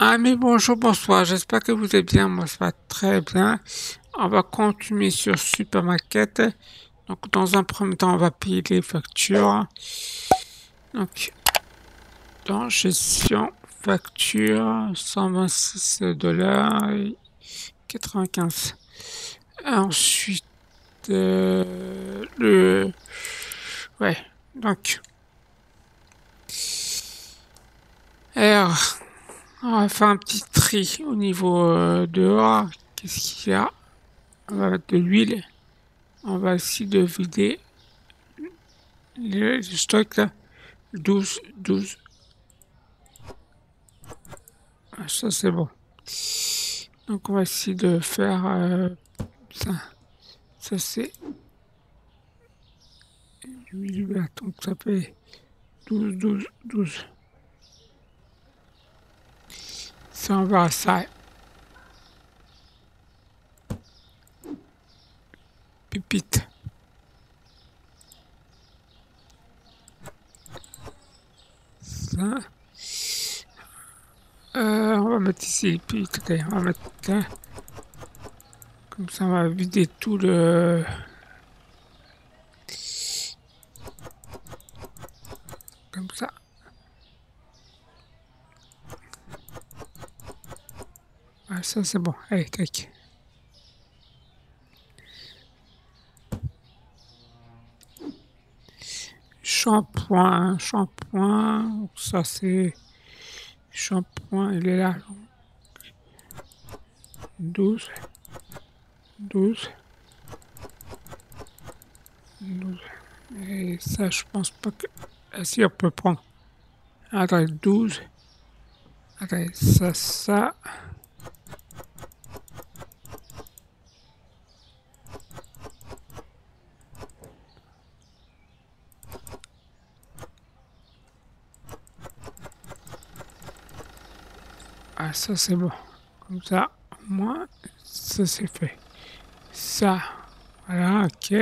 Amis, bonjour, bonsoir, j'espère que vous allez bien, moi ça va très bien. On va continuer sur Supermarket. Donc dans un premier temps, on va payer les factures. Donc dans gestion, facture, 126 dollars et 95. Ensuite, Ouais, donc... Alors, on va faire un petit tri au niveau dehors. Qu'est-ce qu'il y a? On va mettre de l'huile. On va essayer de vider le stock là. 12, 12. Ah, ça c'est bon. Donc on va essayer de faire ça. Ça c'est l'huile verte. Donc ça fait 12, 12, 12. Ça on verra ça. Pépite. Ça. On va mettre ici. Puis on va mettre là. Comme ça on va vider tout le... Comme ça. Ah, ça c'est bon. Allez, tac. Shampoing, shampoing. Ça c'est... Shampoing, il est là. 12, 12, 12. Et ça, je pense pas que... Ah, si, on peut prendre. Attends, 12. Attends, ça. Ah, ça, c'est bon. Comme ça, au moins, ça, c'est fait. Ça, voilà, ok.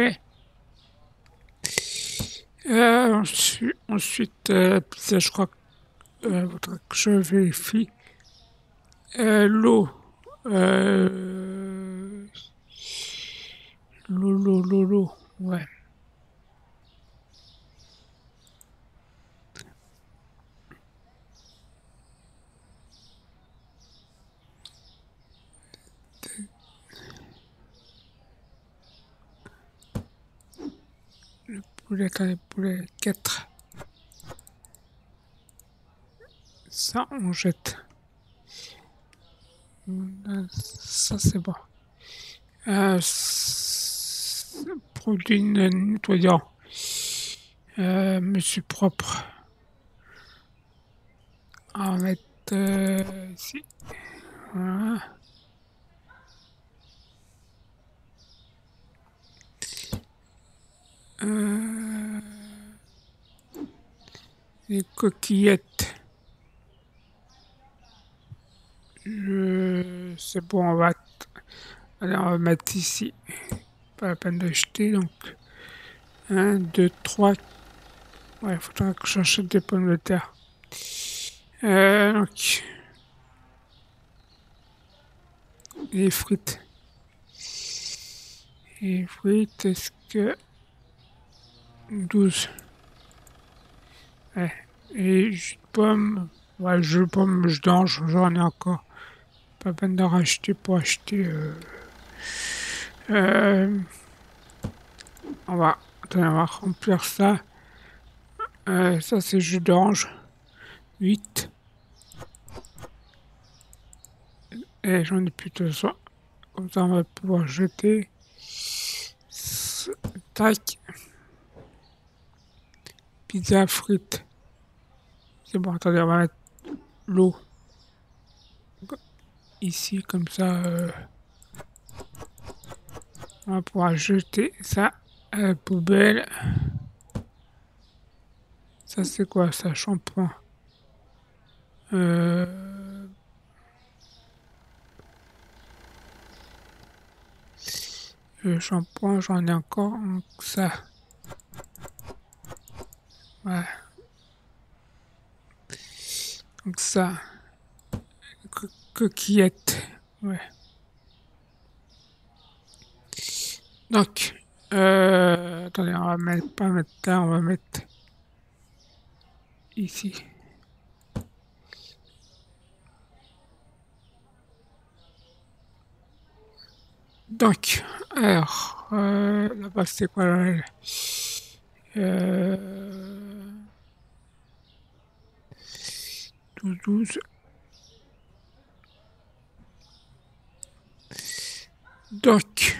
Ensuite, ça, je crois faudra que je vérifie. L'eau. Euh, l'eau. Ouais. Poulet 4. Ça, on jette. Ça, c'est bon. Produit nettoyant. Monsieur propre. On va mettre ici. Voilà. Euh, les coquillettes. C'est bon, allez, on va mettre ici. Pas la peine de jeter, donc. Un, 2, 3. Ouais, il faudra que j'achète des pommes de terre. Donc, les frites. Les frites, est-ce que 12. Ouais. Et jus de pomme. Ouais, jus de pomme, j'en ai encore. Pas peine d'en racheter pour acheter. Euh, attendez, on va remplir ça. Ça, c'est jus d'orange. 8. Et j'en ai plus de ça. Comme ça, on va pouvoir jeter. Tac. Pizza frites. C'est bon, attendez, on va mettre l'eau. Ici, comme ça, on va pouvoir jeter ça à la poubelle. Ça, c'est quoi ça? Shampoing. Le shampoing, j'en ai encore. Donc ça. Ouais. Donc ça. coquillette. Ouais. Donc, attendez, on va pas mettre là, on va mettre ici. Donc, alors, là-bas, c'est quoi là? Euh, 12. Donc,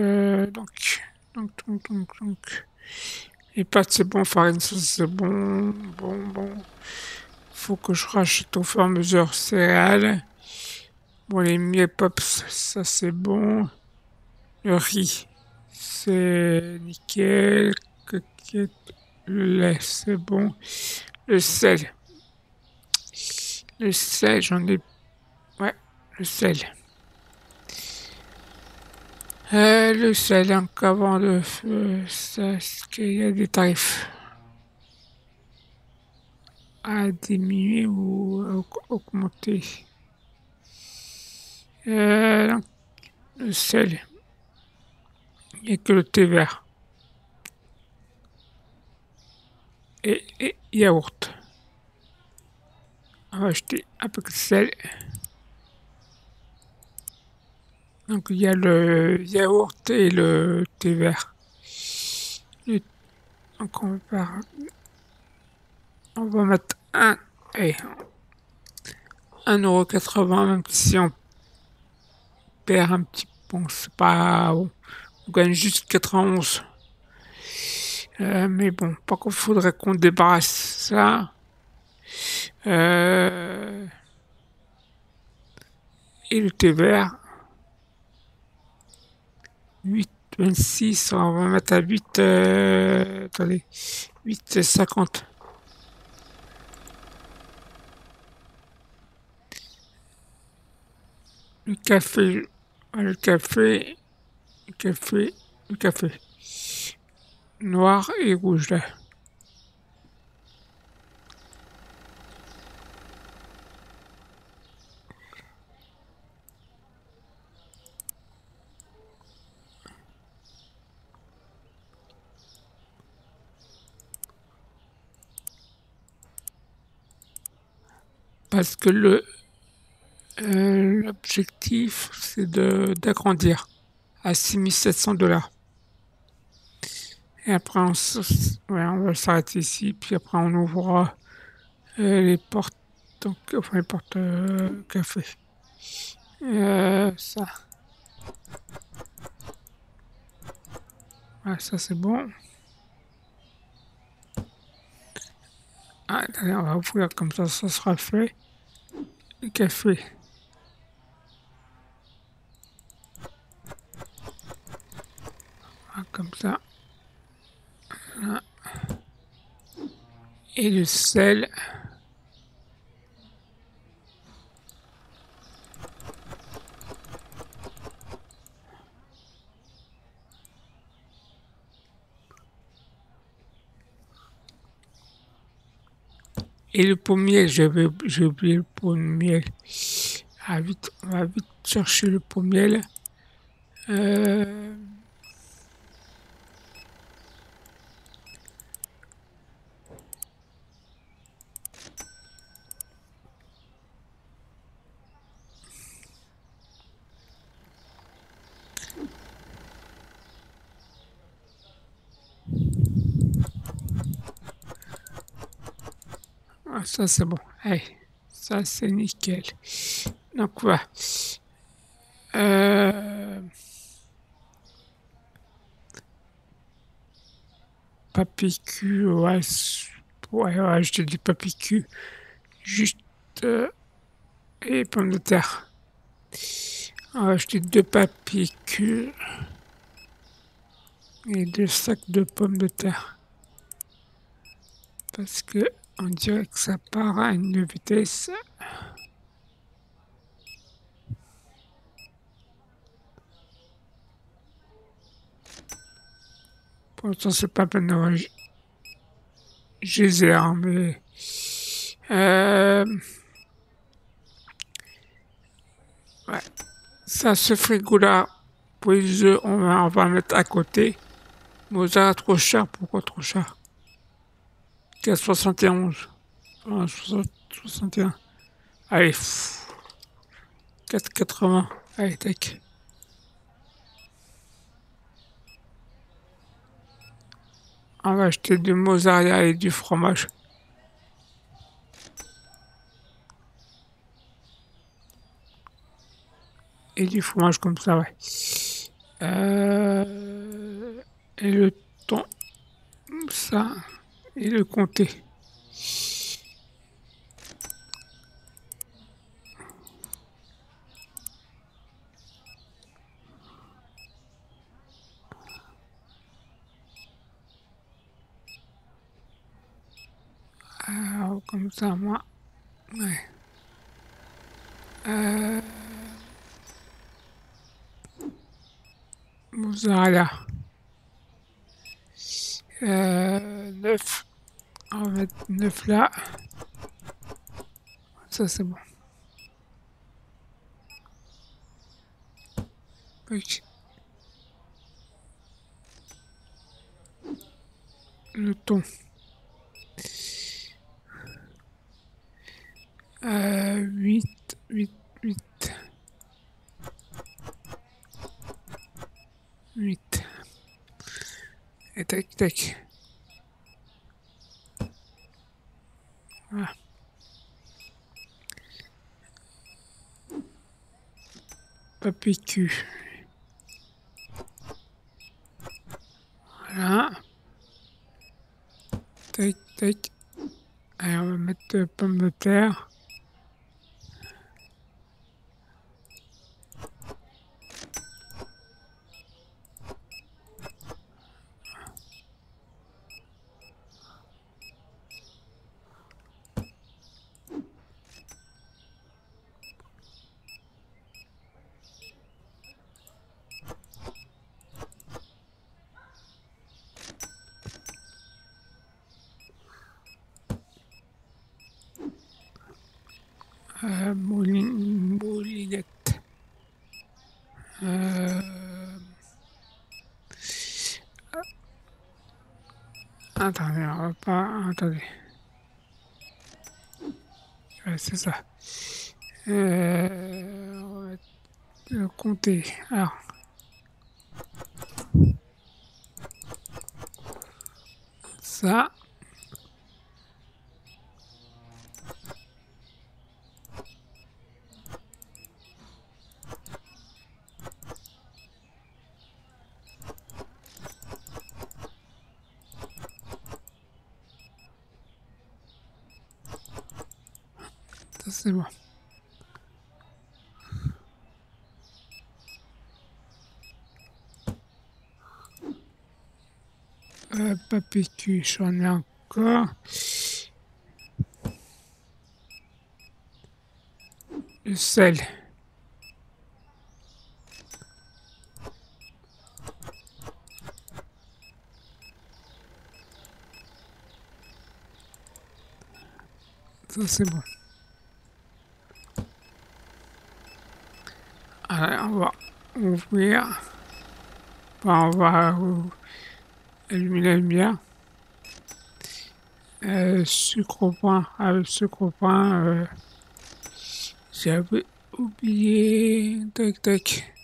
donc. Les pâtes, c'est bon, farine, ça, c'est bon, bon. Faut que je rachète au fur et à mesure céréales. Bon, les miel pops, ça, c'est bon. Le riz, c'est nickel. Coquillette, le lait, c'est bon. Le sel. Le sel, j'en ai. Ouais, le sel. Le sel, donc avant de ça, est-ce qu'il y a des tarifs à diminuer ou à augmenter? Donc, le sel, il n'y a que le thé vert et yaourt. On va acheter un peu de sel. Donc, il y a le yaourt et le thé vert. Le- donc, on va mettre allez, 1,80 €, même si on perd un petit peu. Bon, c'est pas bon. On gagne juste 91. Mais bon, par contre, faudrait qu'on débarrasse ça. Euh, et le thé vert, 8,26, on va mettre à 8, attendez, 8,50. Le café, le café, le café, le café. Noir et rouge là. Parce que l'objectif, c'est d'agrandir à 6 700 $. Et après, ouais, on va s'arrêter ici, puis après, on ouvrira les portes, donc, enfin, les portes café. Ça. Ouais, ça, c'est bon. Ah, attendez, on va ouvrir comme ça sera fait. Le café. Ah, comme ça. Voilà. Et le sel. Et le pommier, j'ai oublié le pommier. Ah, vite, on va vite chercher le pommier. Euh, ah, ça, c'est bon. Allez, ça, c'est nickel. Donc, voilà. Euh, Papicu, ouais, ouais, je te dis papicu. Juste, et pommes de terre. On va acheter 2 papicules et 2 sacs de pommes de terre. Parce que on dirait que ça part à une vitesse. Pour l'instant, c'est pas peine de geyser, mais euh, Ouais. Ça, ce frigo-là, pour les œufs, on va mettre à côté. Mozart, trop cher. Pourquoi trop cher? Il est à 71. Ah, 61. Allez, 4,80. Allez, tac. On va acheter du mozzarella et du fromage. Et du fromage comme ça, ouais. Et le thon, ça, et le comté. Comme ça, moi, ouais. Euh, mozzarella. 9. On va mettre 9 là. Ça, c'est bon. Ok. Le thon. 8, 8, 8, 8. Et tac, tac. Voilà. Papicu. Voilà. Tac, tac. Allez, on va mettre pommes de terre. Moulinette. Attendez, on va pas. Attendez. Ouais, c'est ça. On va le compter. Alors, ça. Ça, c'est bon. Papicu, j'en ai encore. Le sel. Ça, c'est bon. Allez, on va ouvrir. Enfin, on va allumer la lumière. Sucre au pain. Avec sucre au pain, j'avais oublié. Tac, tac.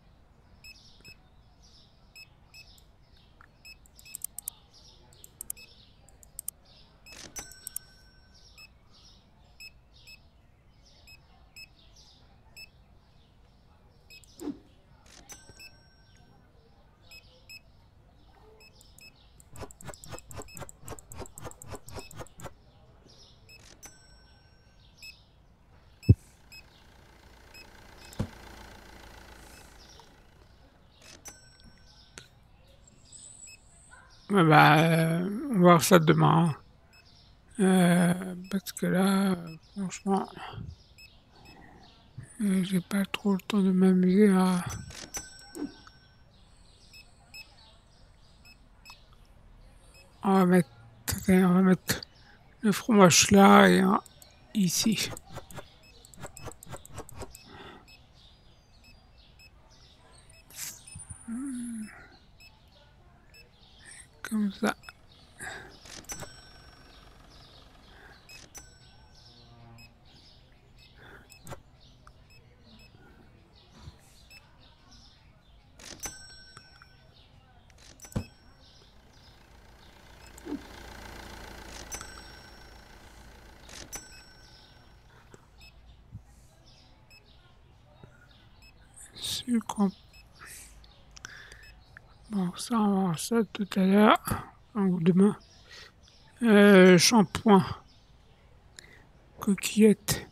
Ouais, bah, on va voir ça demain. Parce que là, franchement, j'ai pas trop le temps de m'amuser à. On va mettre, on va mettre le fromage là et ici. comme ça. Sucre. Bon, ça, on va voir ça tout à l'heure, ou demain. Shampoing, coquillette.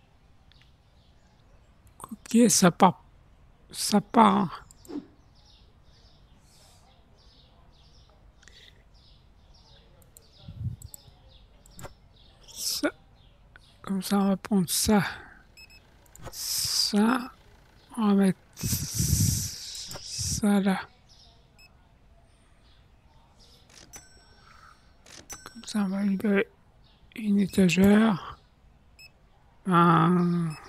Coquillette, ça part. Ça, comme ça, on va prendre ça. Ça, on va mettre ça là. Comme ça, on va libérer une étagère. Ben,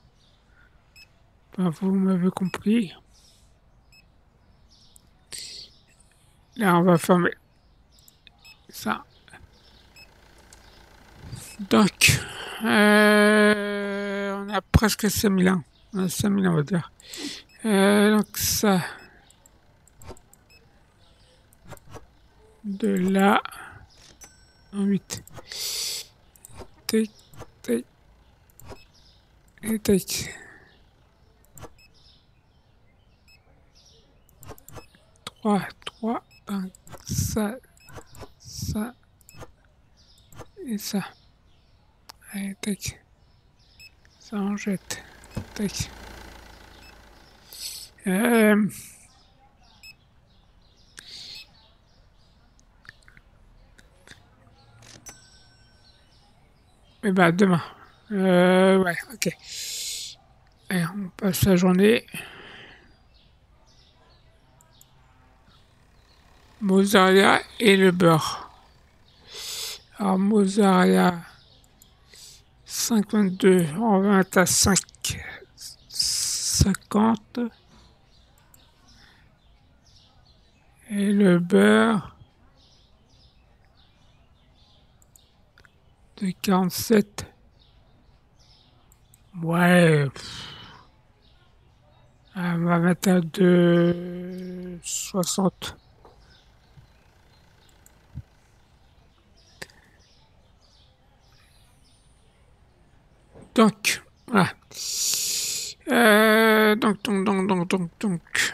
vous m'avez compris. Là, on va fermer ça. Donc, on a presque 5000 ans. On a 5000 ans, on va dire. Donc, ça. De là. En 8. Tac, tac. Et tac. 3, 3. Donc, ça. Ça. Et ça. Allez, tac. Ça en jette. Tac. Et bah demain. Ouais, ok. Allez, on passe la journée. Mozzarella et le beurre. Alors mozzarella 52, on va mettre à 5,50. Et le beurre de 47. Ouais. On va mettre à 2,60. Donc, voilà. Donc.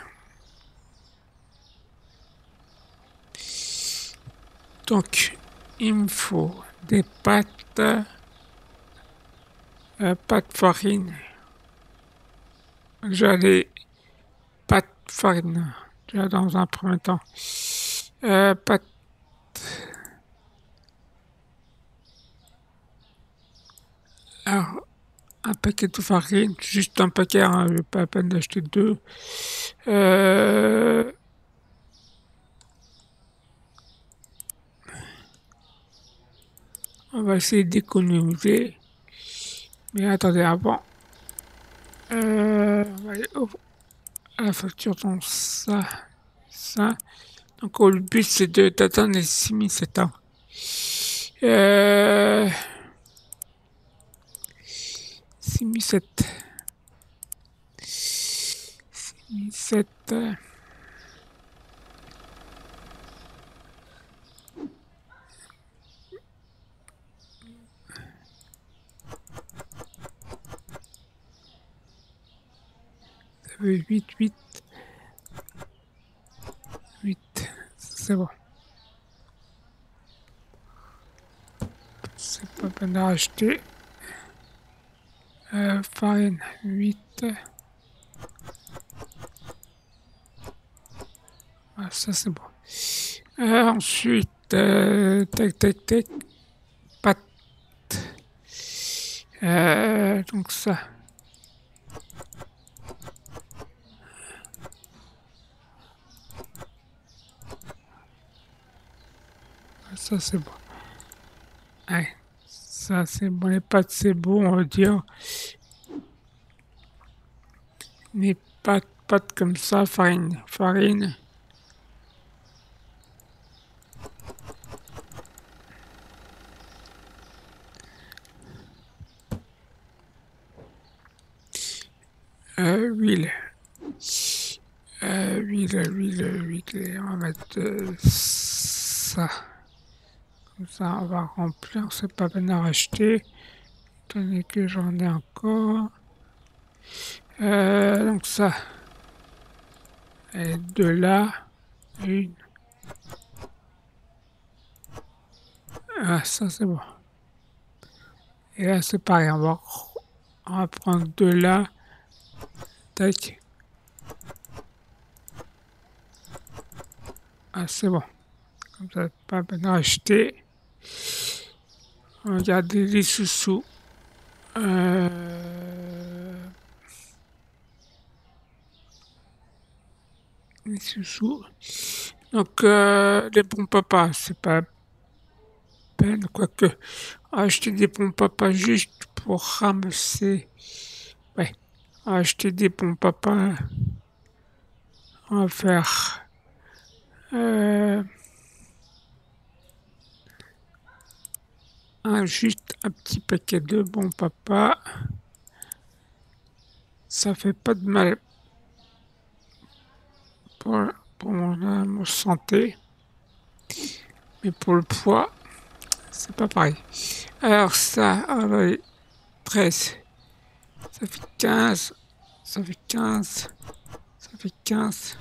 Donc, il me faut des pâtes, pâtes farine. Déjà les pâtes farine, déjà dans un premier temps. Pâtes. Alors, un paquet de farine, juste un paquet, hein, pas la peine d'acheter deux. On va essayer d'économiser. Mais attendez, avant, on va aller à la facture, donc ça. Donc, le but, c'est d'atteindre les 6700. 6007. 6007. 8. C'est bon. C'est pas peine de racheter. Farine 8. Ah, ça c'est bon. Ensuite, tac. Pâte. Donc ça. Ça c'est bon. Ouais, ça c'est bon. Les pâtes c'est bon, on va dire. Les pâtes comme ça, farine. huile. Huile. On va mettre ça. Comme ça, on va remplir. C'est pas peine à racheter. Étant donné que j'en ai encore. Donc ça. Et de là. Une. Ah, ça c'est bon. Et là, c'est pareil. On va prendre de là. Tac. Ah, c'est bon. Comme ça, pas peine à racheter. Regardez les sous-sous. Les sous-sous. Donc, les pompes à pas, c'est pas peine, quoique acheter des pompes à pas juste pour ramasser. Ouais, acheter des pompes à pas, on va faire juste un petit paquet de pompes à pas. Ça fait pas de mal pour, pour mon santé, mais pour le poids, c'est pas pareil. Alors ça, 13, ça fait 15, ça fait 15, ça fait 15.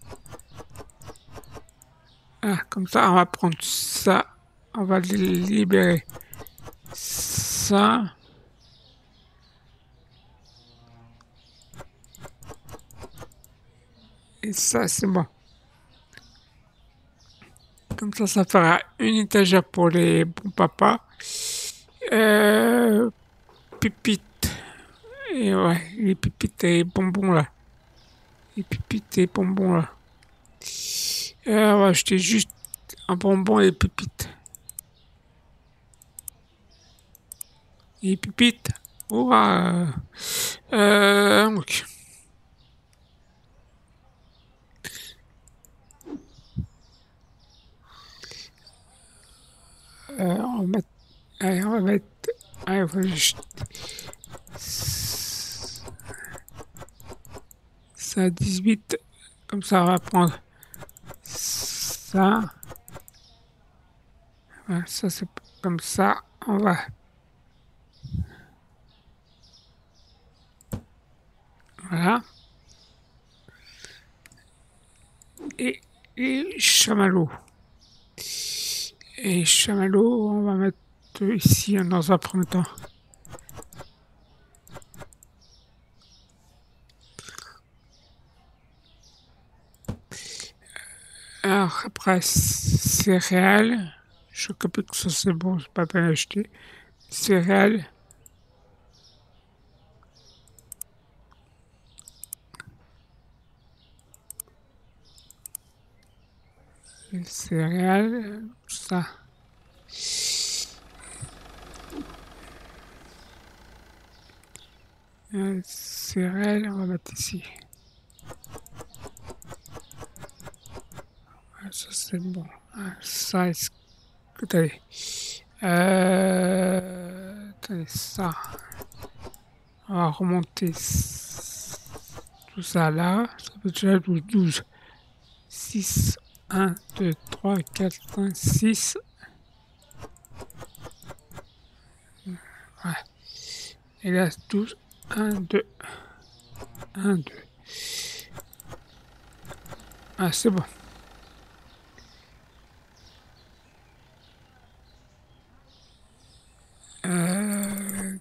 Ah, comme ça, on va prendre ça, on va libérer ça. Et ça, c'est bon. Comme ça fera une étagère pour les bons papas. Pépites. Et ouais, les pépites et bonbons là. Les pépites et bonbons là. On va acheter juste un bonbon et des pépites. Les pépites. Ouah. Donc. On va mettre. Allez, on va mettre. Allez, ça 18. Comme ça, on va prendre ça. Voilà, ça, c'est comme ça. On va. Voilà. Et chamallow. Et chamallow, on va mettre ici dans un premier temps. Alors après, céréales. Je copie que ça c'est bon, c'est pas peine d'acheter. Céréales. Céréales, ça. Céréales, on va mettre ici. Ça c'est bon. Ça, est-ce que t'allez. Attendez, ça. On va remonter tout ça là. Ça fait déjà 12. 6, 1, 2, 3, 4, 5, 6. Ouais. Et là, 12, 1, 2. 1, 2. Ah, c'est bon. Euh,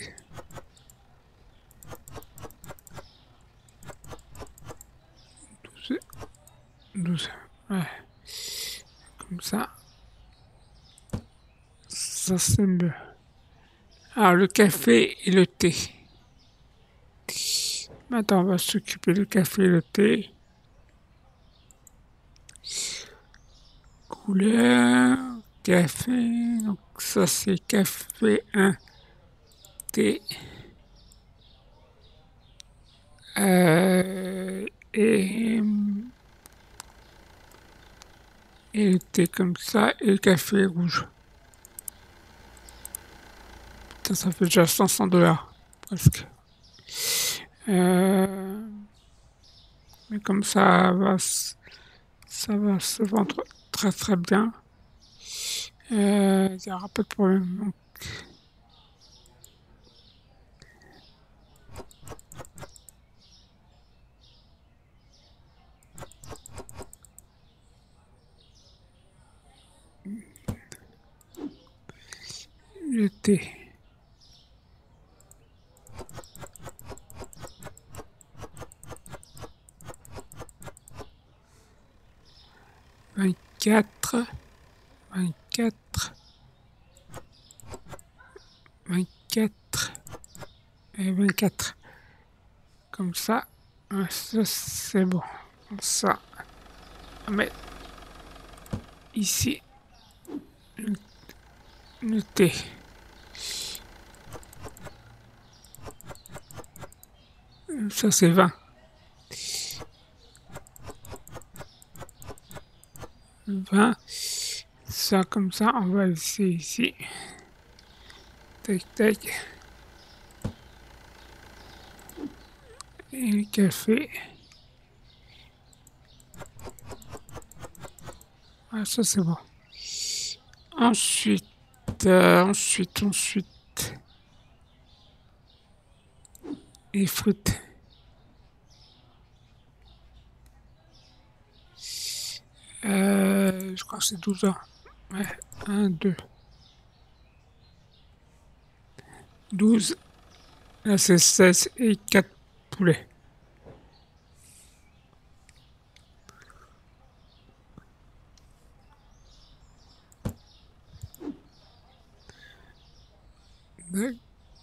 12. Ouais. Comme ça. Ça, c'est mieux. Alors, le café et le thé. Maintenant, on va s'occuper du café et le thé. Couleur, café. Donc, ça, c'est café 1, thé. Et le thé comme ça et le café rouge. Putain, ça fait déjà 500 $ presque. Euh, mais comme ça va se vendre très très bien. Il n'y aura pas de problème. Donc, le thé. Vingt-quatre, 24, 24 et 24. Comme ça, ça c'est bon. Ça, mais ici, le, le thé. Ça c'est 20. 20. Ça comme ça, on va laisser ici. Tac, tac. Et le café. Ah, ça c'est bon. Ensuite, ensuite, les fruits. Je crois que c'est 12 heures. Ouais, 1, 2, 12. Là, c'est 16 et 4 poulets. D'ac-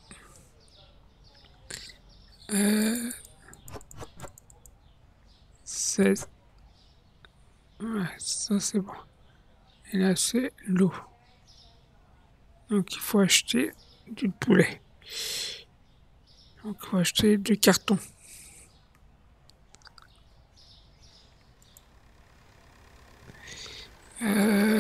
16. Ouais, ça c'est bon. Et là, c'est l'eau. Donc, il faut acheter du poulet. Donc, il faut acheter du carton. Euh,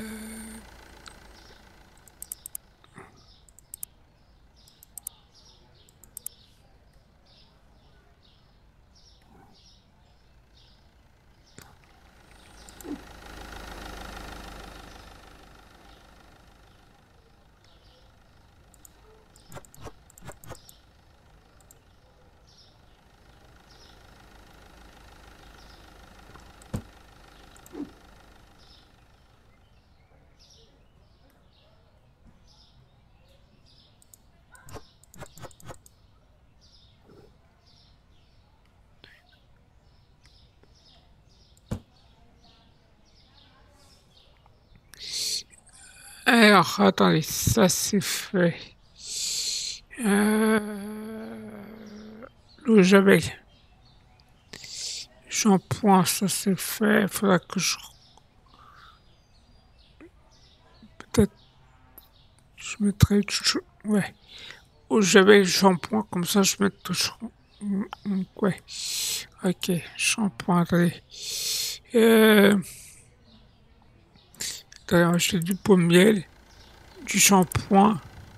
alors, attendez, ça c'est fait. L'eau de Javel. Shampoing, ça c'est fait. Il faudra que je. Peut-être je mettrai. Ouais. Eau de Javel, shampoing, comme ça je mets tout. Ouais. Ok, shampoing, attendez. Euh, attendez, on va acheter du pot de miel, du shampoing,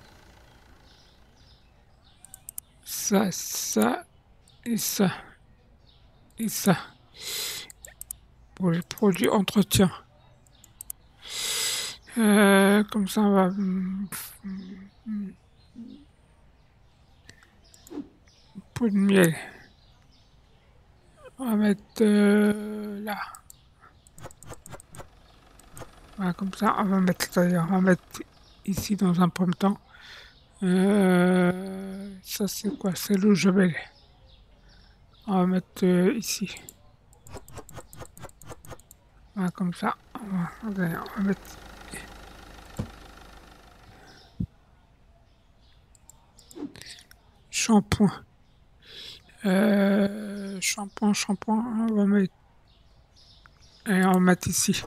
ça, et ça, et ça. Pour les produits entretien. Comme ça, on va. Pot de miel. On va mettre là. Voilà, comme ça, on va mettre, on va mettre ici dans un premier temps. Ça, c'est quoi? C'est le javel. On va mettre ici. Voilà, comme ça. On va mettre shampoing. Shampoing, on va mettre. Et on va mettre ici.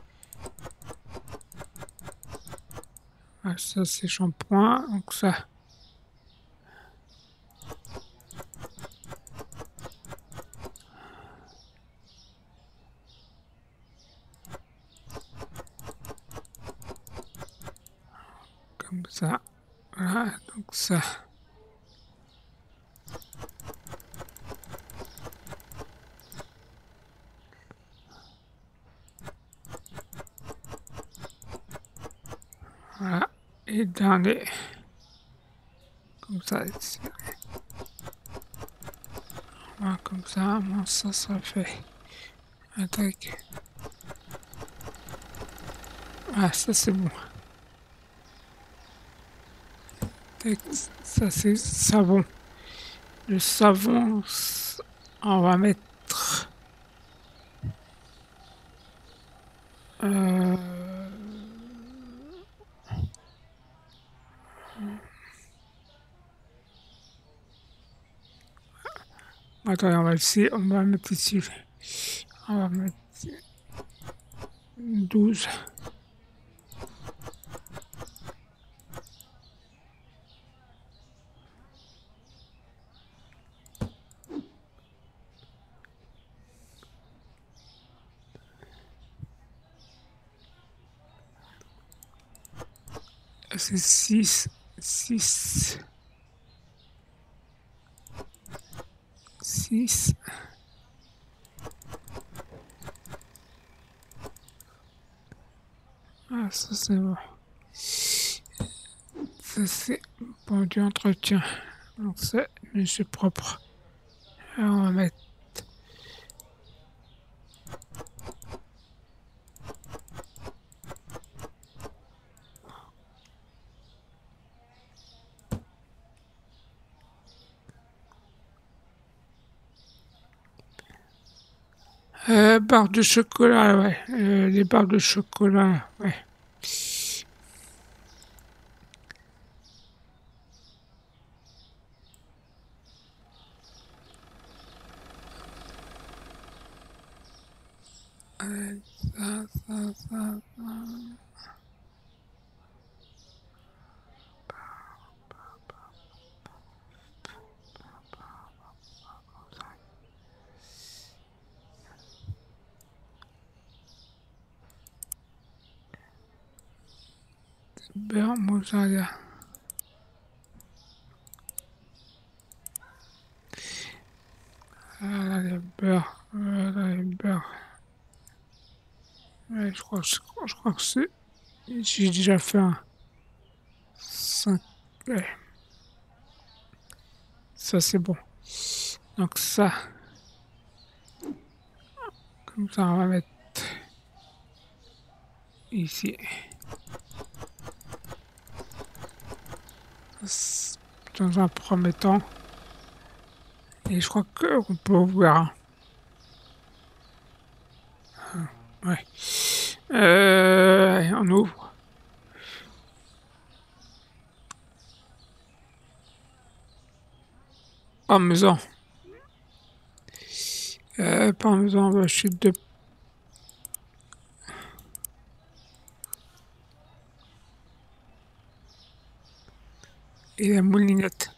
Voilà, ça, c'est shampoing. Donc, ça. Comme ça. Voilà, donc ça. Et dernier. Comme ça. Voilà, comme ça, bon, ça sera fait. Attaque. Ah, ça c'est bon. Tac, ça c'est savon. Le savon, on va mettre... Attends, on va mettre ici. On va mettre 12. C'est 6, 6, 6. Ah, ça c'est bon. Ça c'est pour du entretien. Donc c'est monsieur propre. Alors on va mettre barres de chocolat, ouais. Les barres de chocolat, ouais. Ça. Beurre mozzarella. Voilà les beurres. Voilà les beurres. Ouais, je crois que c'est... J'ai déjà fait un 5. Ouais, ça c'est bon. Donc ça, comme ça on va mettre ici. Dans un premier temps. Et je crois qu'on peut ouvrir. Ouais. On ouvre. Parmesan. Parmesan, on va acheter deux. Et la moulinette.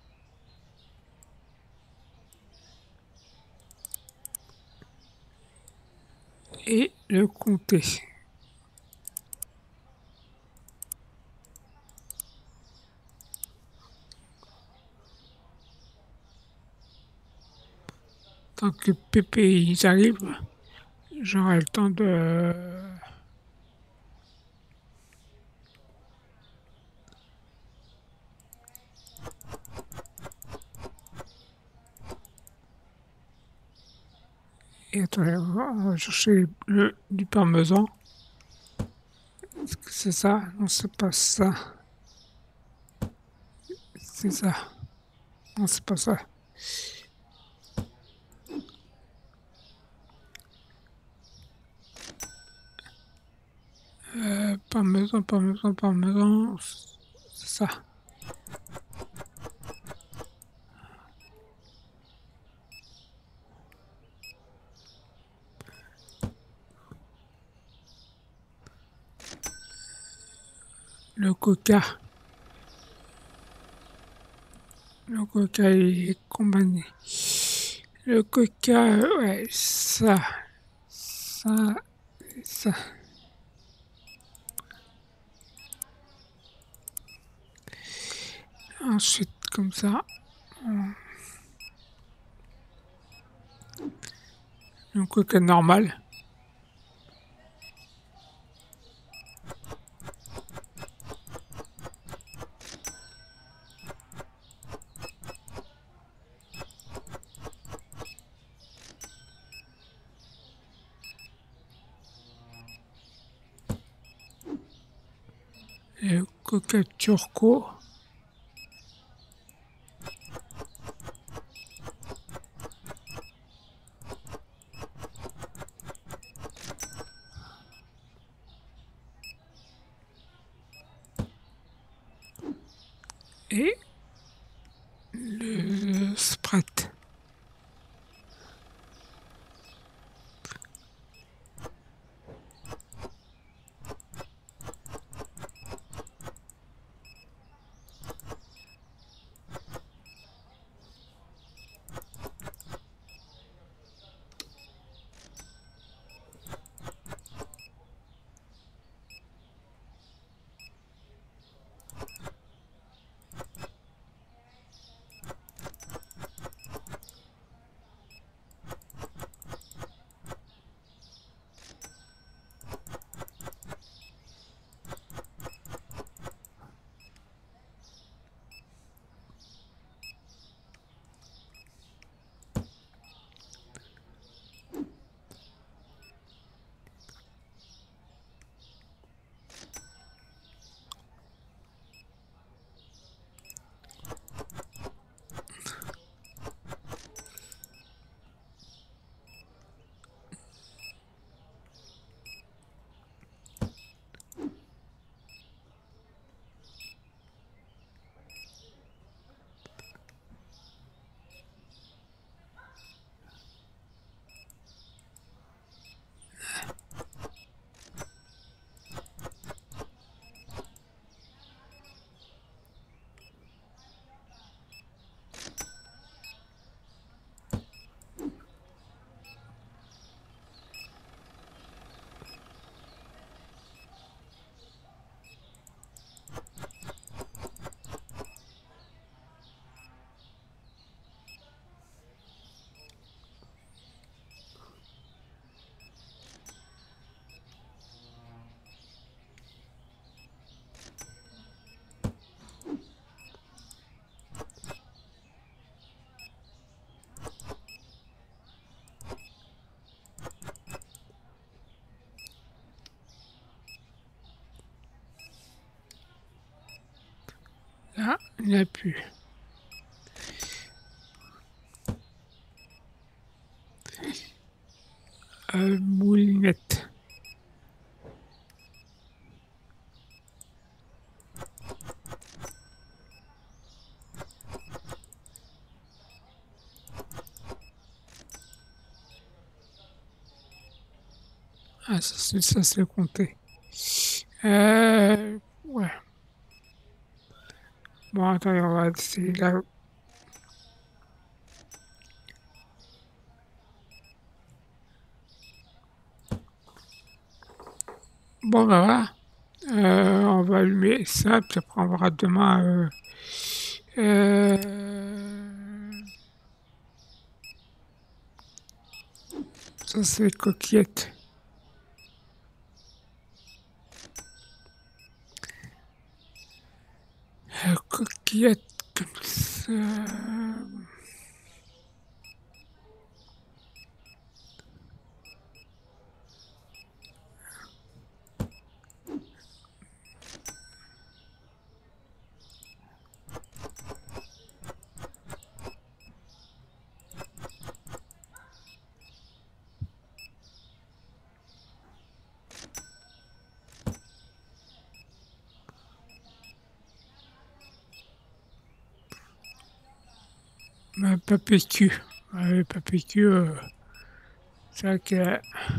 Et le comté. Tant que Pépé ils arrivent, j'aurai le temps de... Et attendez, on va chercher du parmesan. Est-ce que c'est ça? Non, c'est pas ça. C'est ça. Non, c'est pas ça. Parmesan. C'est ça. Le coca. Le coca est combiné. Le coca, ouais, ça. Ça. Ça. Ensuite, comme ça. Le coca normal. Coca Turco. Et le Sprat. Là, il n'y a plus. Moulinette. Ah, ça c'est compté. Ouais. Bon, attendez, on va essayer là. Bon, bah voilà. On va allumer ça, puis après on verra demain. Euh, Ça, c'est coquillette. Coquillette comme ça. Papécu. Ouais, Papécu, c'est vrai que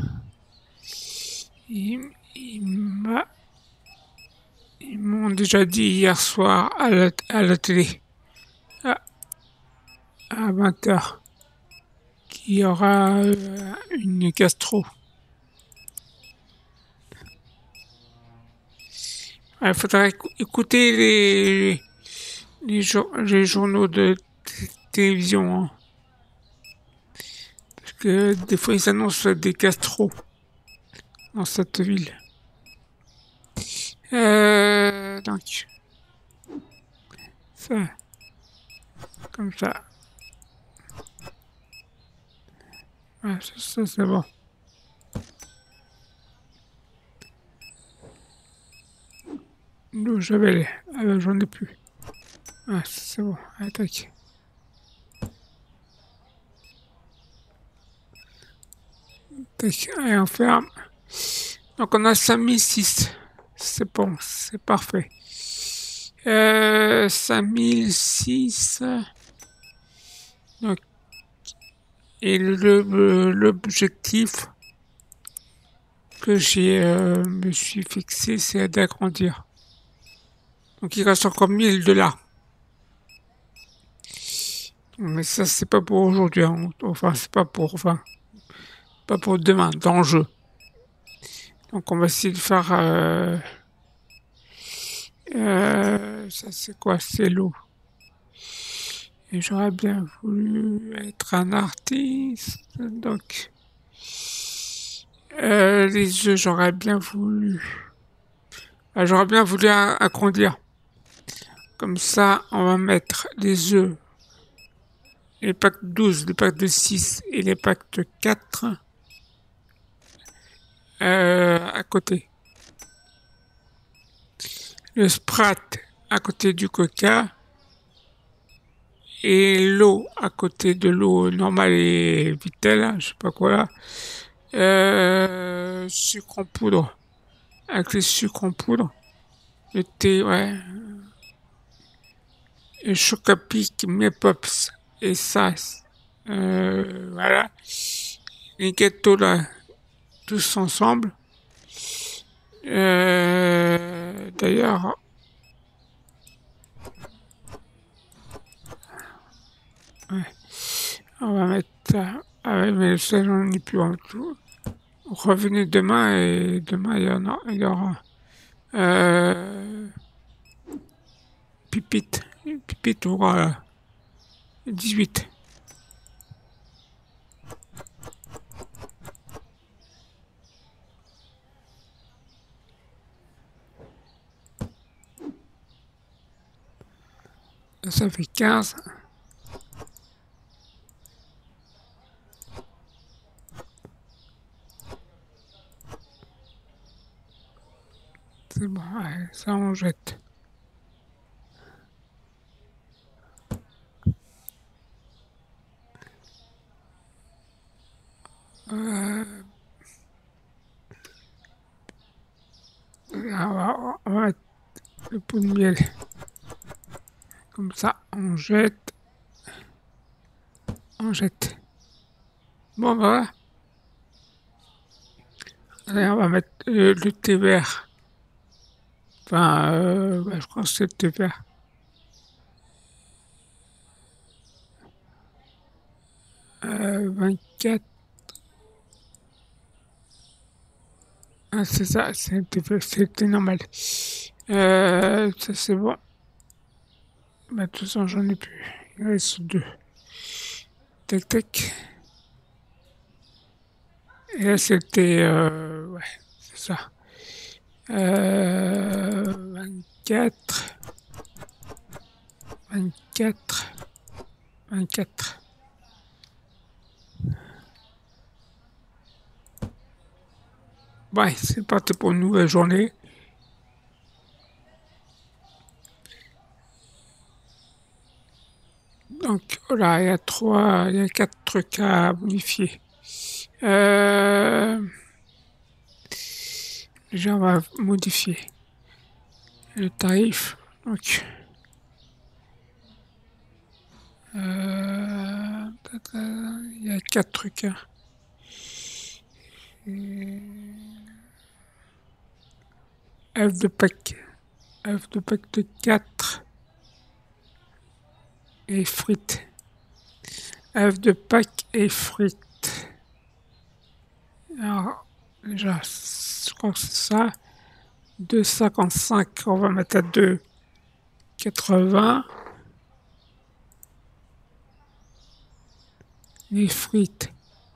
il m'a ils m'ont déjà dit hier soir à la télé, à, à 20 h, qu'il y aura une gastro. Il faudra écouter les journaux de télévision, hein, parce que des fois ils annoncent des gastros dans cette ville. Donc, ça, comme ça. Ouais, ça c'est bon. L'eau Javel. Ah ben, j'en ai plus. Ah, c'est bon. Attaque. Tac. Allez, on ferme. Donc on a 5006. C'est bon, c'est parfait. 5006. Donc, et l'objectif que me suis fixé, c'est d'agrandir. Donc il reste encore 1000 $. Mais ça, c'est pas pour aujourd'hui, hein. Enfin, c'est pas pour, enfin, pas pour demain, dans le jeu. Donc on va essayer de faire, ça c'est quoi? C'est l'eau. Et j'aurais bien voulu être un artiste, donc les œufs, j'aurais bien voulu agrandir. Comme ça, on va mettre les œufs, les packs 12, les packs de 6 et les packs de 4 à côté. Le Sprat à côté du Coca et l'eau à côté de l'eau normale et Vittel, hein, je sais pas quoi là. Sucre en poudre avec les sucres en poudre. Le thé, ouais. Et Chocapic, mes pops et ça. Voilà. Les gâteaux là, tous ensemble. D'ailleurs, ouais, on va mettre ça. Ah ouais, mais ça, j'en ai plus en tout. Revenez demain et demain, il y aura Pipite. Pipite aura 18. Ça fait 15. C'est bon, ouais, ça on jette. On va mettre le pot de miel. Comme ça, on jette. On jette. Bon, voilà. Allez, on va mettre le thé vert. Enfin, je crois que c'est le thé vert. Euh, 24. Ah, c'est ça, c'est le thé vert, c'est le thé normal. Ça c'est bon. Bah, de toute façon, j'en ai plus. Il reste 2. Tac, tac. Et là, c'était... ouais, c'est ça. 24. 24. 24. Ouais, c'est parti pour une nouvelle journée. Donc, voilà, il y a 4 trucs à modifier. Déjà, on va modifier le tarif. Donc, il y a 4 trucs. Hein. F de pack. F de pack de 4 et frites. F de pack et frites. Alors, déjà, je crois que c'est ça. 2,55, on va mettre à 2,80. Les frites,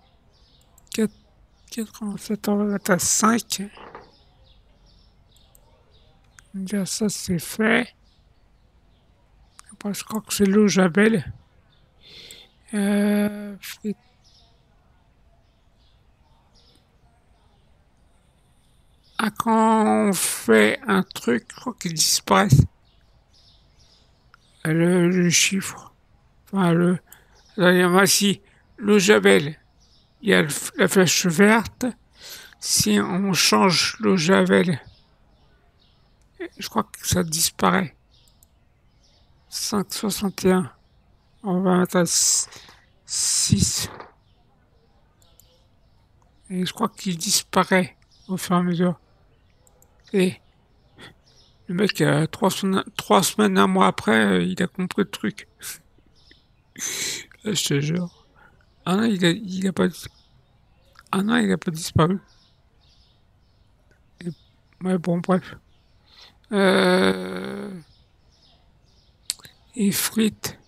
4,87, on va mettre à 5. Déjà, ça, c'est fait. Après, je crois que c'est l'eau Javel. Frites. À quand on fait un truc, je crois qu'il disparaît. Le chiffre. Enfin, voici le javel. Il y a la flèche verte. Si on change le javel, je crois que ça disparaît. 5,61. On va mettre à 6. Et je crois qu'il disparaît au fur et à mesure. Et le mec, 3 semaines, un mois après, il a compris le truc. Je te jure. Ah non, il a pas, ah non, il a pas disparu. Et- ouais, bon, bref. Euh, et frites,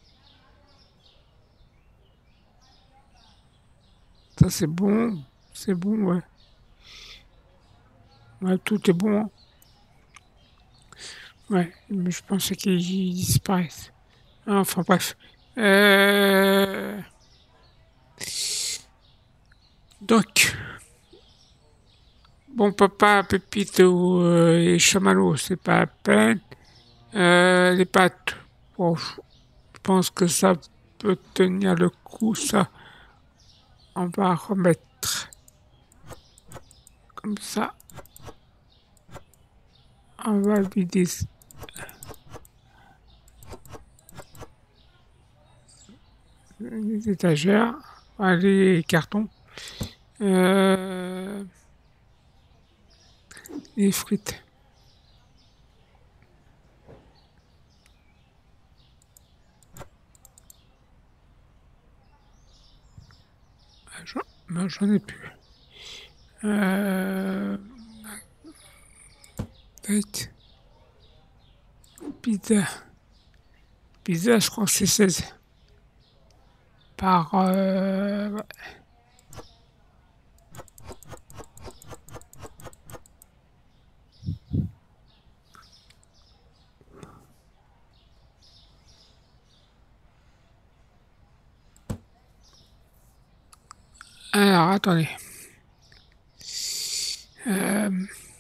ça c'est bon. C'est bon, ouais. Ouais, tout est bon, hein. Ouais, mais je pensais qu'ils disparaissent. Enfin, bref. Euh, donc, bon, papa, Pépite et Chamallow, c'est pas la peine. Les pâtes, bon, je pense que ça peut tenir le coup, ça. On va remettre comme ça. On va vider les étagères, enfin, les cartons. Euh, les frites. Ah, j'en ai plus. Euh, tac. Pizza. Pizza, je crois que c'est 16. Par... ouais. Alors, attendez. Euh,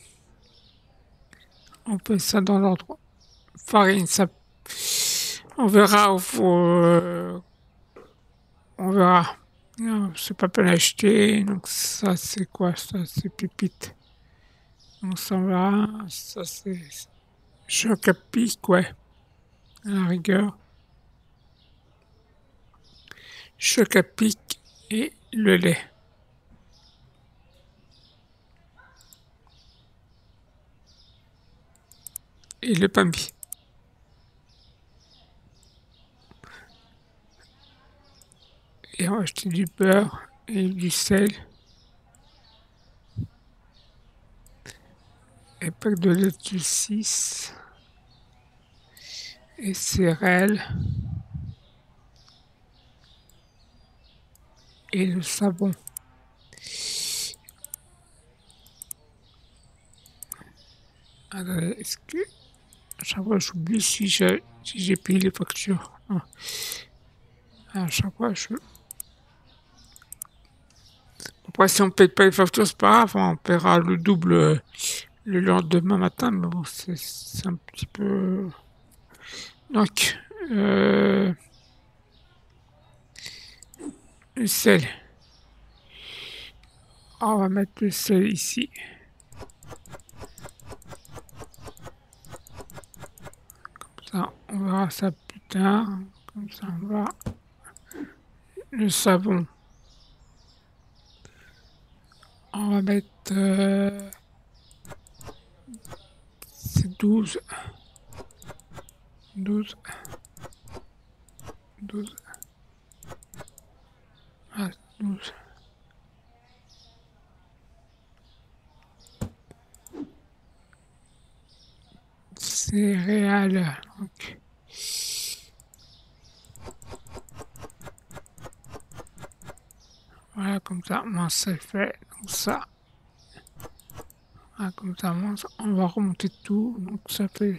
on peut ça dans l'ordre. Farine, ça... On verra on verra. Non, c'est pas peine acheter. Donc ça, c'est quoi ça? C'est pépite. Donc ça va. Ça, c'est choc à pic, ouais. À la rigueur. Choc à pic et le lait. Et le pain pampi. Et on va acheter du beurre et du sel. Et pack de laitue 6. Et céréales. Et le savon. Alors, est-ce que à chaque fois j'oublie si j'ai payé les factures? Ah, à chaque fois je. Après, si on paye pas les factures, c'est pas grave, hein, on paiera le double le lendemain matin, mais bon, c'est un petit peu. Donc, le sel. On va mettre le sel ici. Ça, on verra ça plus tard. Comme ça, on va. Le savon. On va mettre. C'est 12. 12. 12. Ah, 12. Céréales. Donc, voilà, comme ça, moi, c'est fait. Donc, ça. Ah, comme ça, moi, on va remonter tout. Donc, ça fait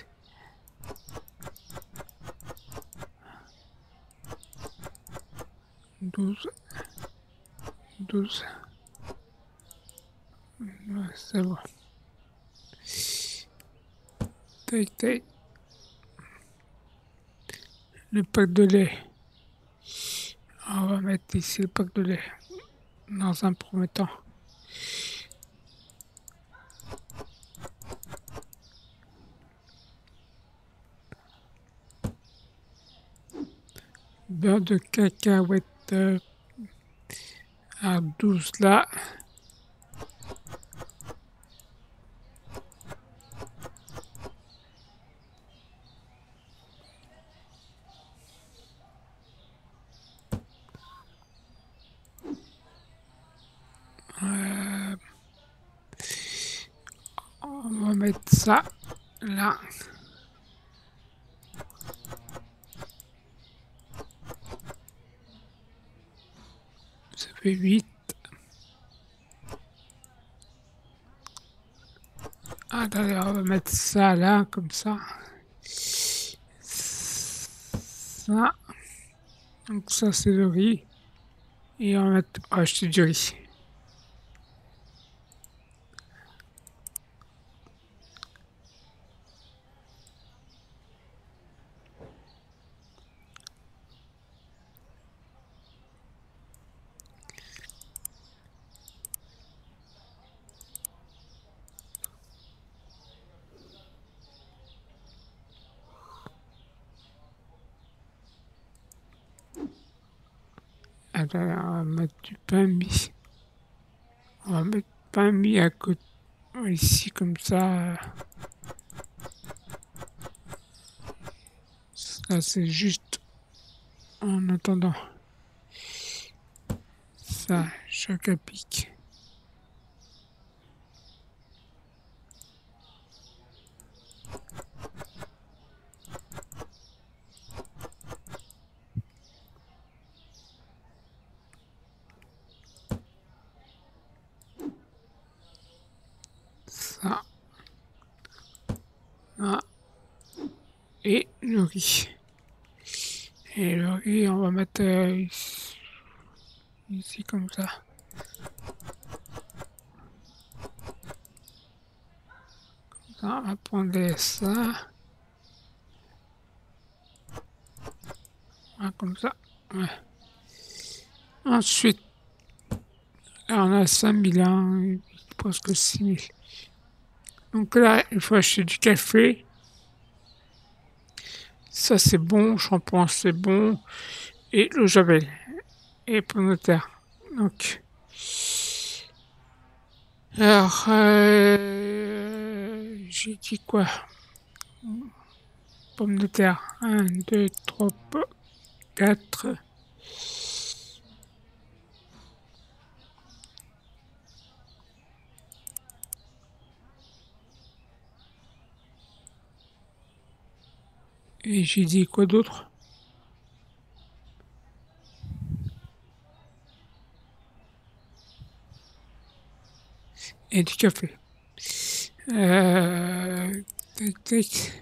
12. 12. Ouais, c'est bon. Tac, tac. Le pack de lait. On va mettre ici le pack de lait dans un premier temps. Beurre de cacahuète à 12 là. On va mettre ça là. Ça fait 8. Attendez, on va mettre ça là, comme ça. Ça. Donc ça, c'est le riz. Et on va mettre... Oh, acheter du riz. Attendez, on va mettre du pain mi. On va mettre pain mi à côté. Ici, comme ça. Ça, c'est juste en attendant. Ça, chaque pic. Ça. Là. Et le riz. Et le riz, on va mettre ici comme ça. On va prendre ça. Ah, comme ça. Ouais. Ensuite, là, on a 5000, hein, presque 6000. Donc là, il faut acheter du café. Ça, c'est bon. Shampoing, c'est bon. Et le javel. Et pommes de terre. Donc, alors, j'ai dit quoi? Pommes de terre. Un, 2, 3, 4. Et j'ai dit quoi d'autre? Et du café. Tac, tac.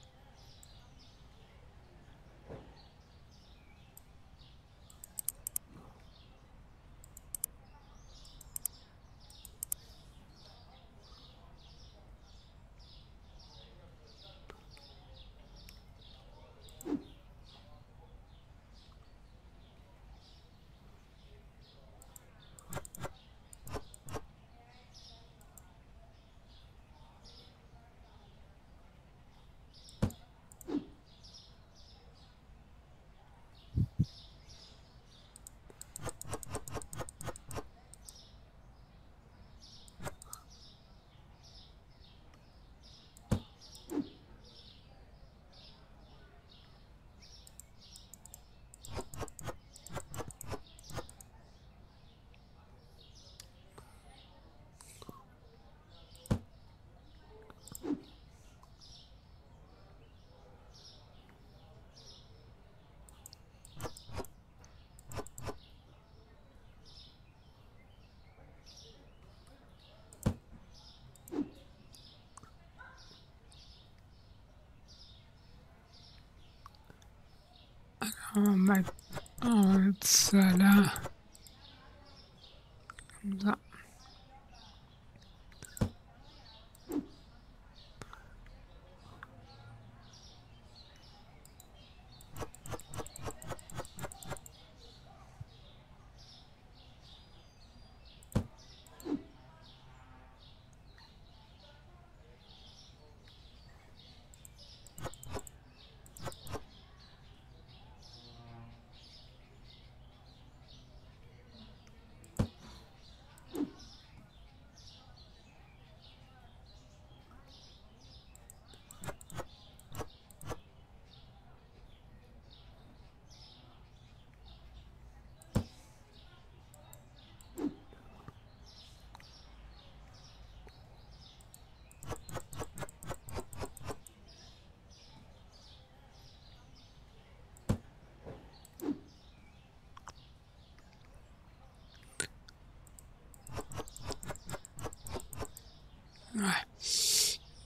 On va mettre ça là. Comme ça.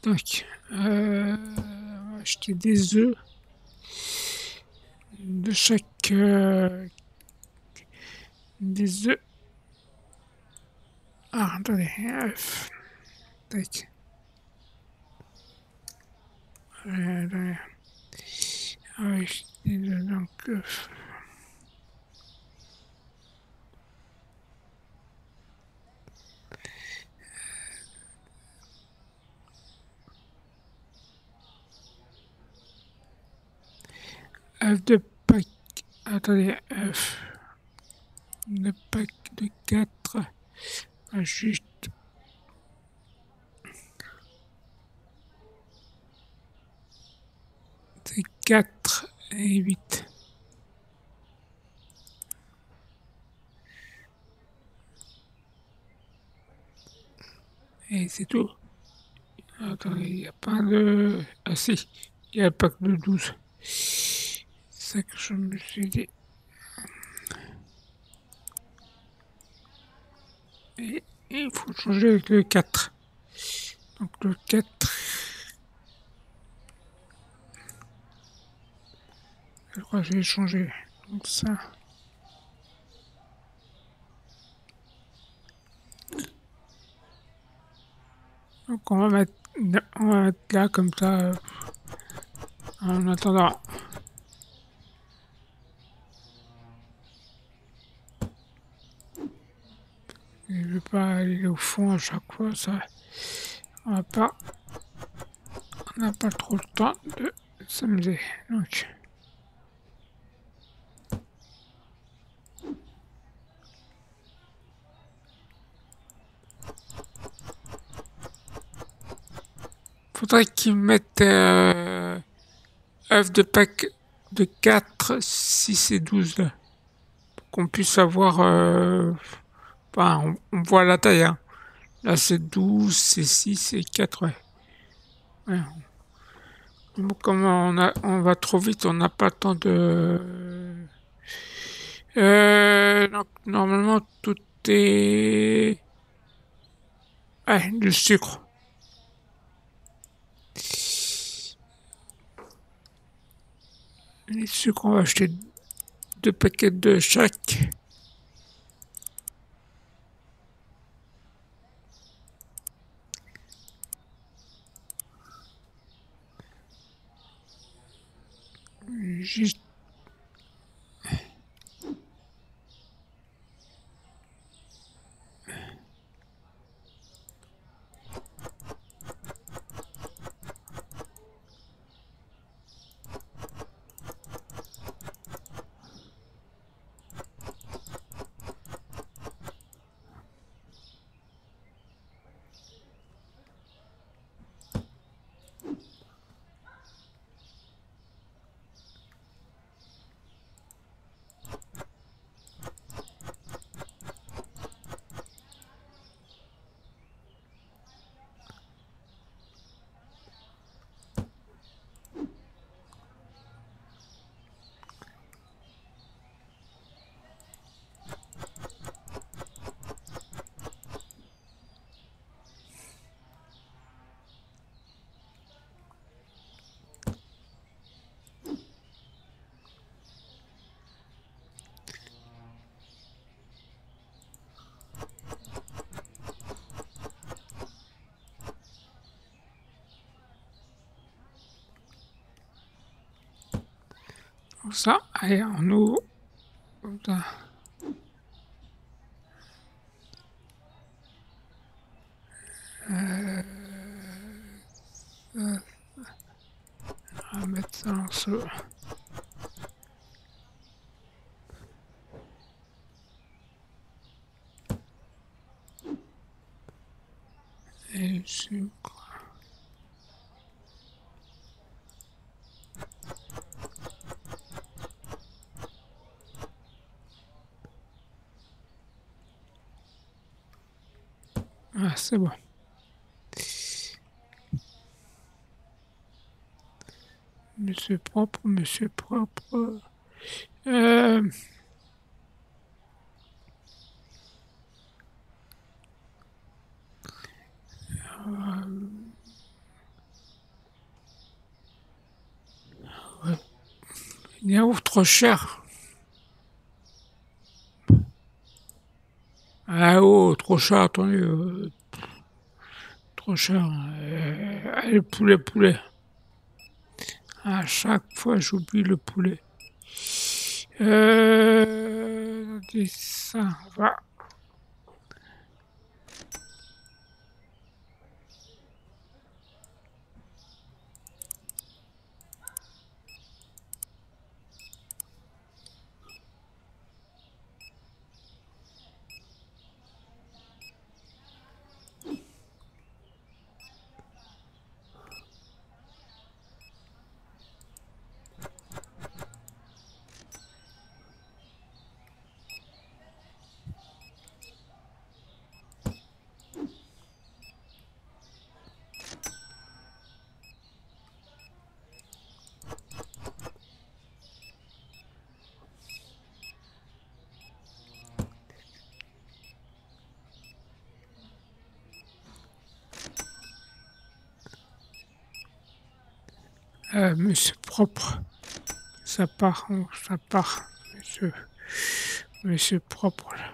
Donc, on va acheter des œufs de chaque... des œufs. Ah, attendez. Tac. Attendez. Ah oui, donc... œuf de pack. Attendez, œuf de pack de 4. Juste. C'est 4 et 8. Et c'est tout. Attendez, il n'y a pas de... Ah si, il y a le pack de 12. C'est ça que je me suis dit. Et il faut changer avec le 4. Donc le 4, je crois que j'ai changé. Donc ça. Donc on va mettre là comme ça en attendant. Je ne vais pas aller au fond à chaque fois, ça. On va pas. On n'a pas trop le temps de s'amuser. Donc. Faudrait qu'ils mettent œufs de pack de 4, 6 et 12 là. Pour qu'on puisse avoir. Enfin, on voit la taille. Hein. Là c'est 12, c'est 6 et 4, ouais. Ouais. Comme on va trop vite, on n'a pas le temps de. Donc, normalement, tout est. Ouais, du sucre. Les sucres, on va acheter 2 paquets de chaque. Juste. Comme ça, allez, on ouvre. Comme ça. On va mettre ça en dessous. Et le sucre. Ah, c'est bon. Monsieur propre, monsieur propre. Euh, Yaourt trop cher. Ah oh, trop cher, attendez. Trop cher. Allez, poulet, poulet. À chaque fois, j'oublie le poulet. Dis ça va. Monsieur propre. Ça part, oh, ça part. Monsieur propre. Là.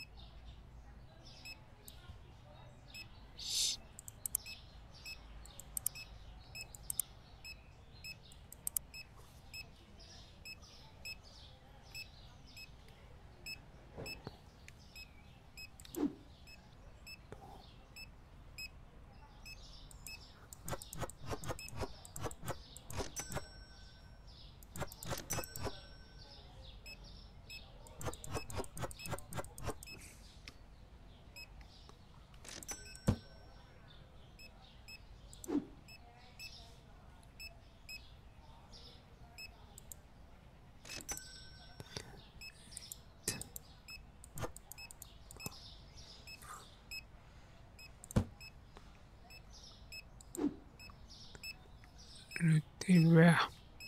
Le TER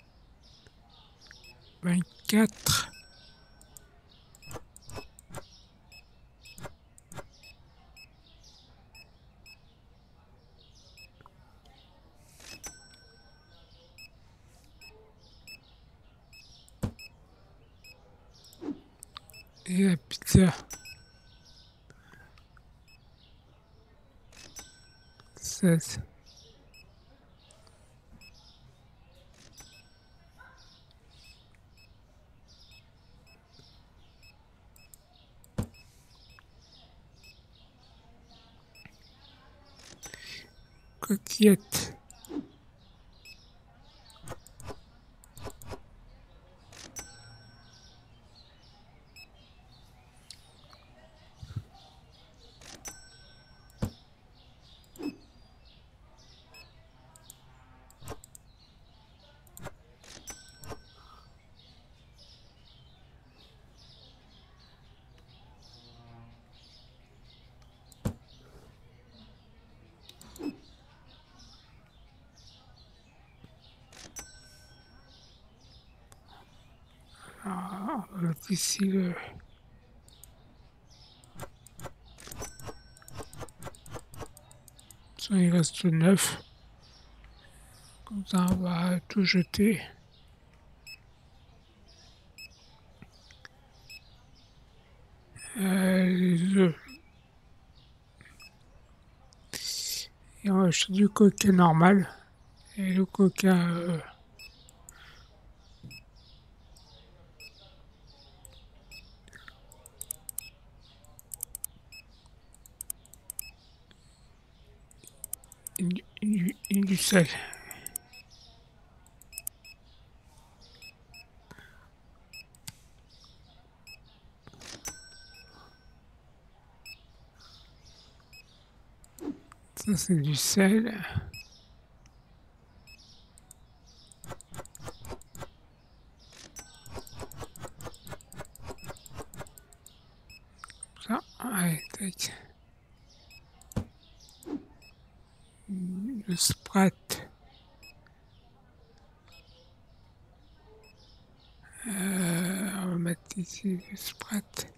24. Et la pizza 16. Coquillette. Ah, ici le... Ça, il reste 9. Comme ça, on va tout jeter. Les œufs. Et on va acheter du coca normal. Et le coca... et du sel. Ça, c'est du sel. Ça, allez, tac. Le Sprite. On va mettre ici le Sprite.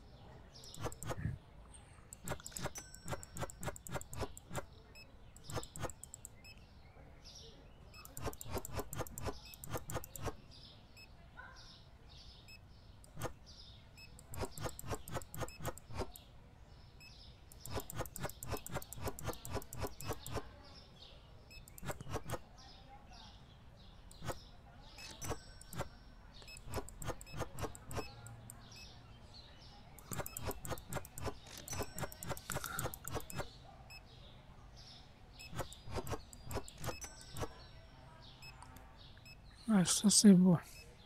Ouais, ça c'est bon.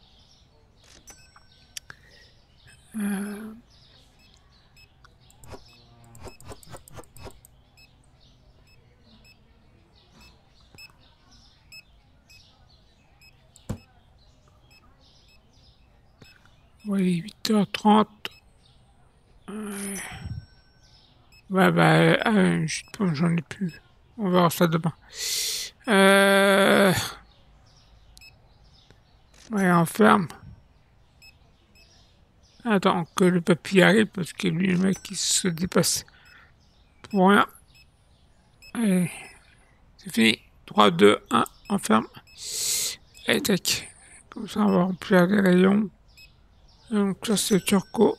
Oui, 8h30. Ouais, bah, j'en ai plus. On verra ça demain. Euh... Ouais, on ferme. Attends que le papier arrive parce que lui, le mec, il se dépasse pour rien. Allez, c'est fini. 3, 2, 1, on ferme. Et tac. Comme ça, on va remplir les rayons. Donc, ça, c'est turco.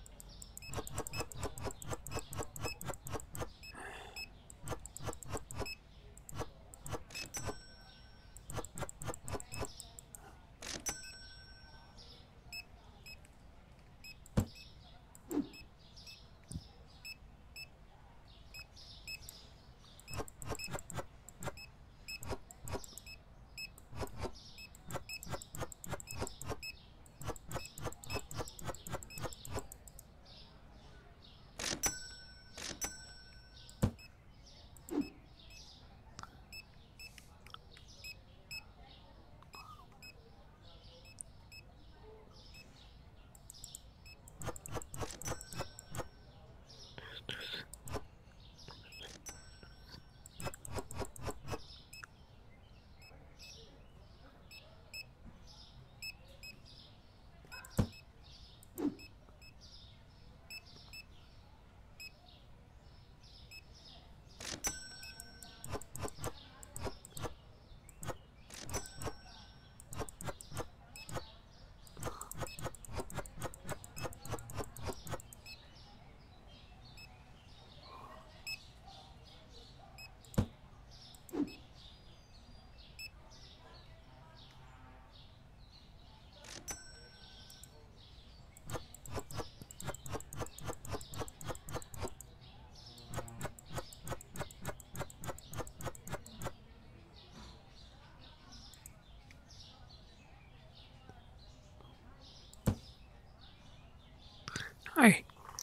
Allez.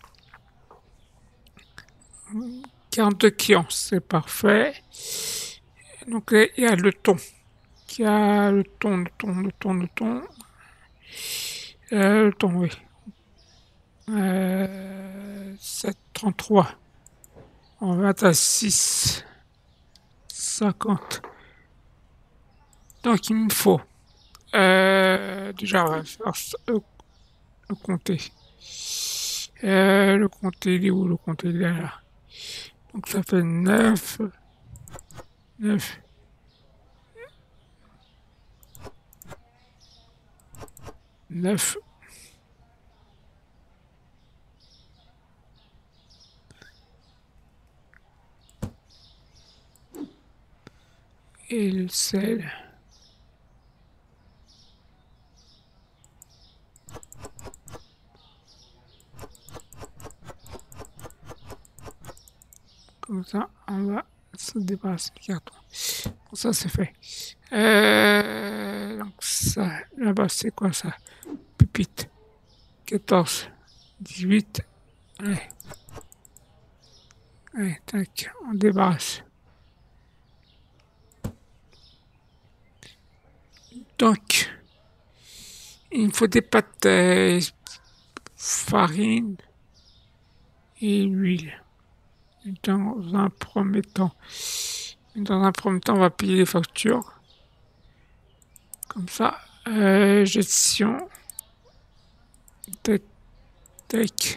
42 clients, c'est parfait. Donc, il y a le ton. Il y a le ton, oui. 7,33. On va être à 6,50. Donc, il me faut. Déjà, on va faire le compter. Le compter, il est où? Le compter, il est là. Donc, ça fait 9, 9, 9. Et le sel. Comme ça, on va se débarrasser du carton. Bon, ça, c'est fait. Donc, ça, là-bas, c'est quoi ça? Pépite. 14, 18. Allez, allez, tac, on débarrasse. Donc, il me faut des pâtes, farine et huile. Dans un premier temps. On va payer les factures. Comme ça. Gestion. Tac, tac.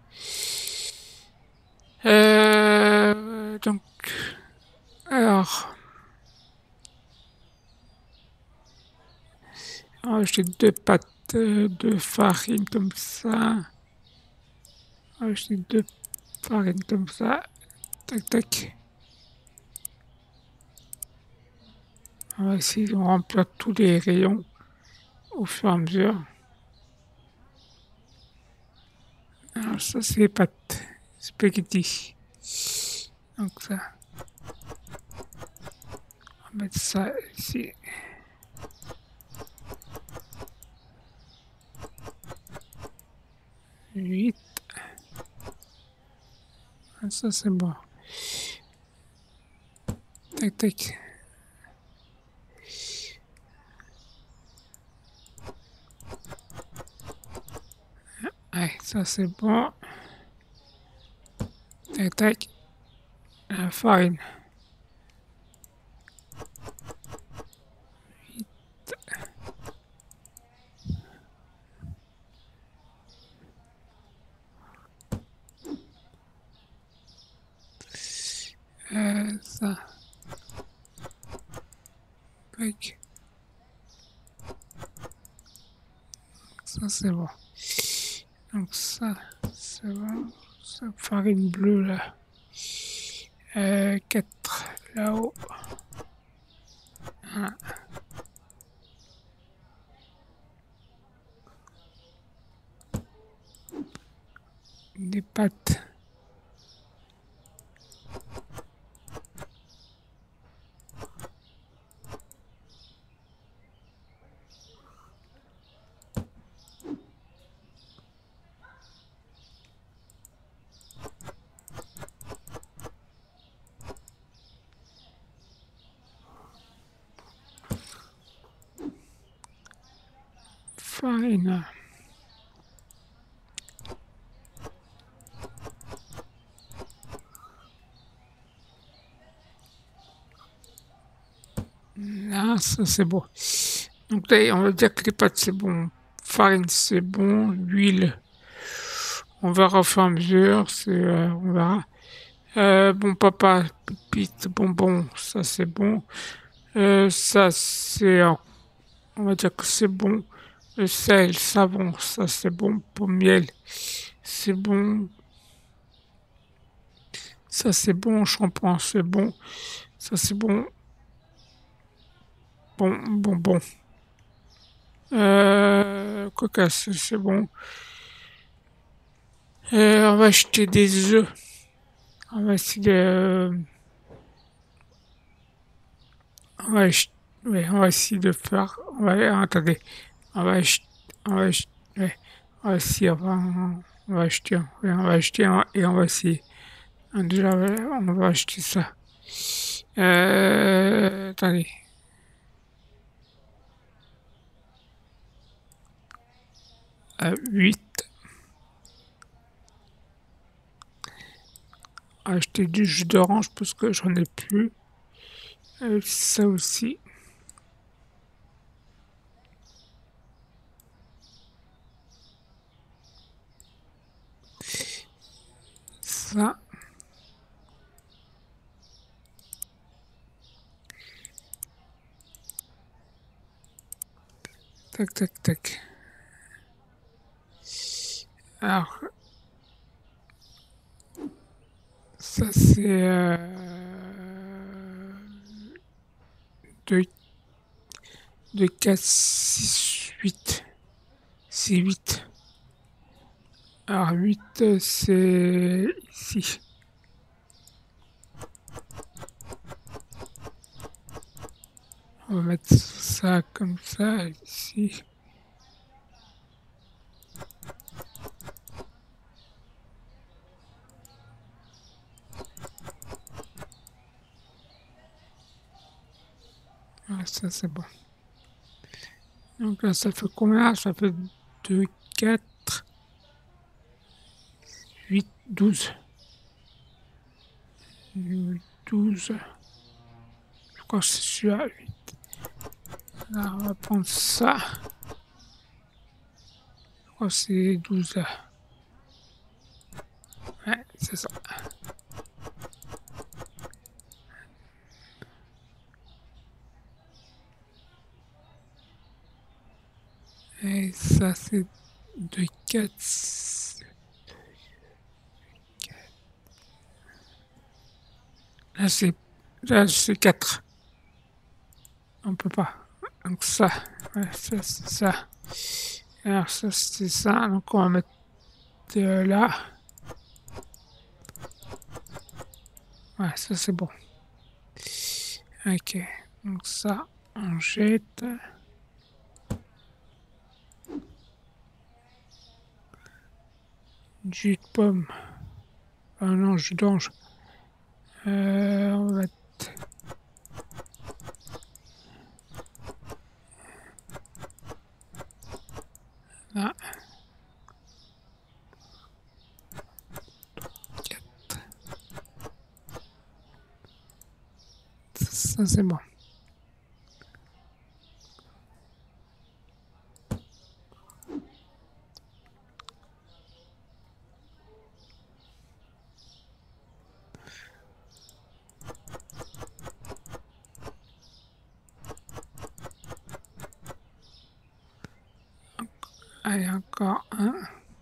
Donc, alors, on va acheter deux pâtes de farine comme ça. On va acheter deux farines comme ça. Tac, tac. On va essayer de remplir tous les rayons au fur et à mesure. Alors ça, c'est les pâtes spaghetti. Donc ça, on va mettre ça ici. 8. Ça c'est bon. Tac, tac. Ouais, ça c'est bon. Tac, tac. La farine. Ça. Tac. Ça c'est bon. Donc ça, c'est bon. Ça, farine bleue là. 4 là-haut. Voilà. Des pâtes. Farine. Là, ça c'est bon. Donc là, on va dire que les pâtes c'est bon. Farine c'est bon. L'huile, on verra au fur et à mesure. On verra. Bon papa, pépite, bonbon, ça c'est bon. Ça c'est, on va dire que c'est bon. Le sel, savon, ça c'est bon. Pour miel, c'est bon. Ça c'est bon. Shampoing, c'est bon. Ça c'est bon. Bon. Coca, c'est bon. On va acheter des œufs. On va essayer de, on va, ach- ouais, on va essayer de faire. Attendez. On va acheter, on va ach- ouais, on va essayer. On va acheter, ouais, on va acheter et on va essayer. Déjà, ouais, on va acheter ça. Attendez. 8. Acheter du jus d'orange parce que j'en ai plus. Ça aussi. Ça. Tac. Alors, ça c'est de, de 4, 6, 8. C'est 8. Alors 8, c'est ici. On va mettre ça comme ça ici. Ah, ça c'est bon. Donc là, ça fait combien? Ça fait 2, 4, 8, 12. 12. Je crois que c'est celui-là. 8. Là, on va prendre ça. Je crois que c'est 12 là. Ouais, c'est ça. Et ça, c'est 2, 4. Là, c'est 4. On peut pas. Donc ça, ouais, ça, c'est ça. Alors ça, c'est ça. Donc on va mettre là. Ouais, ça c'est bon. Ok. Donc ça, on jette. jus de pomme. Ah non, jus d'orange. On va mettre là. Ça c'est bon. Allez, encore un.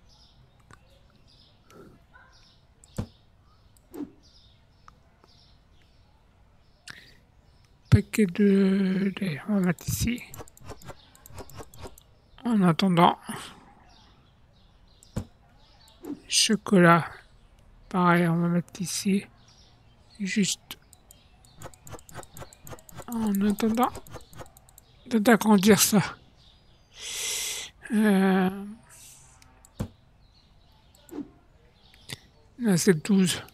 Paquet de lait, on va mettre ici. En attendant, chocolat, pareil, on va mettre ici. Juste en attendant d'agrandir ça. Là, c'est 12.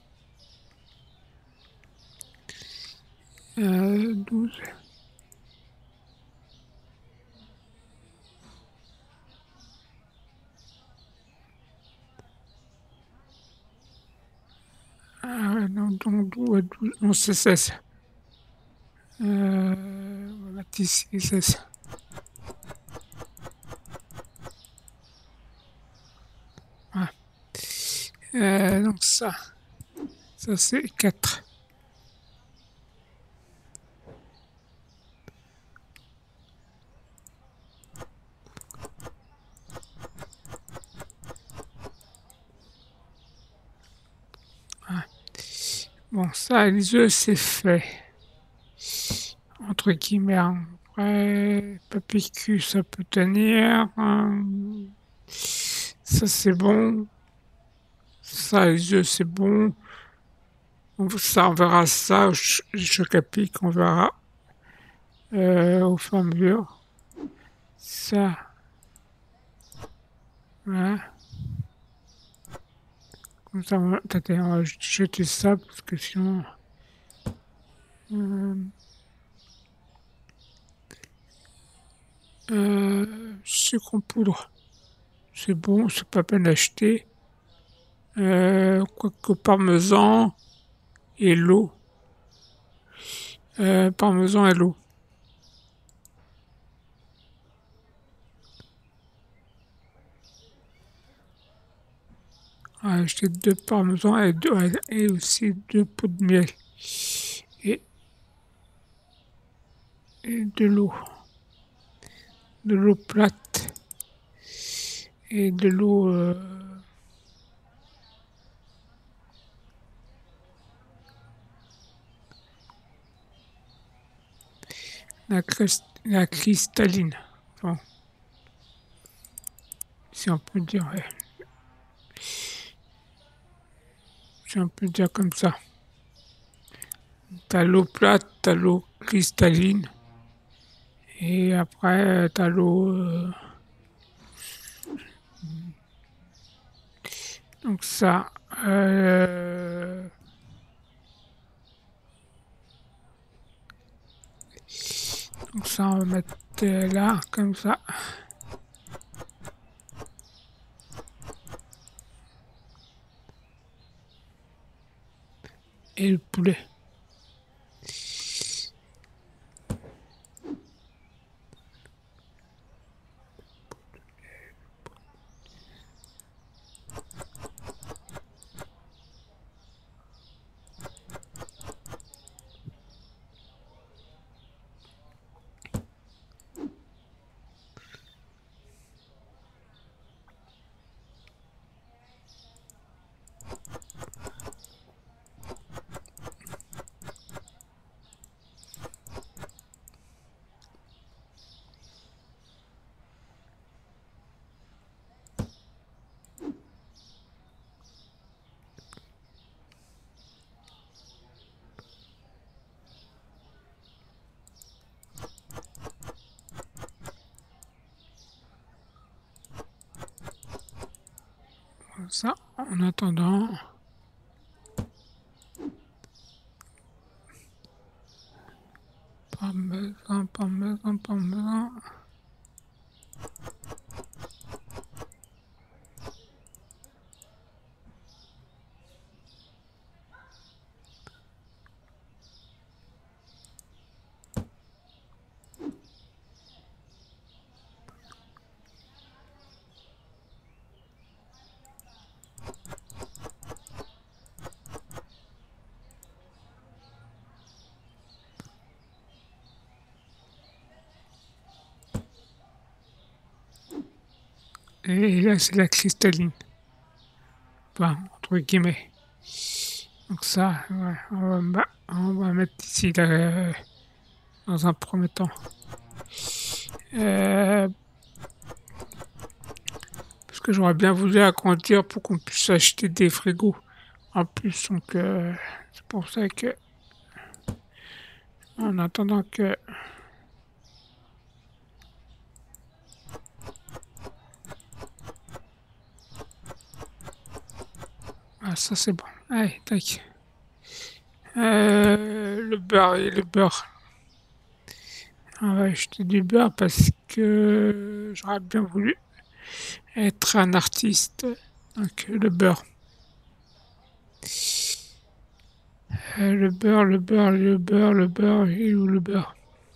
12. Ah ouais, non, donc, ouais, 12. Non, c'est 16. On va mettre ici 16. Voilà. Donc ça c'est 4. Voilà. Bon, ça, les œufs, c'est fait. Entre guillemets, hein. Après, papier ça peut tenir. Ça, c'est bon. Ça, les œufs, c'est bon. Ça, on verra ça, les chocs à pic, on verra au fur et à mesure. Ça, voilà. Comme ça, on va jeter ça, parce que sinon... sucre en poudre, c'est bon, c'est pas peine d'acheter. Quoique parmesan et l'eau. Parmesan et l'eau. On va acheter 2 parmesan et aussi 2 pots de miel. Et, et de l'eau. De l'eau plate. Et de l'eau... la cristalline. Bon, si on peut dire, ouais. Si on peut dire comme ça. T'as l'eau plate, t'as l'eau cristalline. Et après, t'as l'eau... donc ça... donc ça, on va mettre là, comme ça. Et le poulet. Ça, en attendant. Pas besoin, pas besoin, pas besoin. Et là, c'est la cristalline. Enfin, entre guillemets. Donc ça, ouais, on va mettre ici là, dans un premier temps. Euh, parce que j'aurais bien voulu agrandir pour qu'on puisse acheter des frigos en plus. Donc c'est pour ça que, en attendant que... Ah, ça c'est bon. Allez, tac. Le beurre et le beurre. On va acheter du beurre parce que j'aurais bien voulu être un artiste. Donc le beurre. Le beurre, le beurre, le beurre, le beurre, et où le beurre?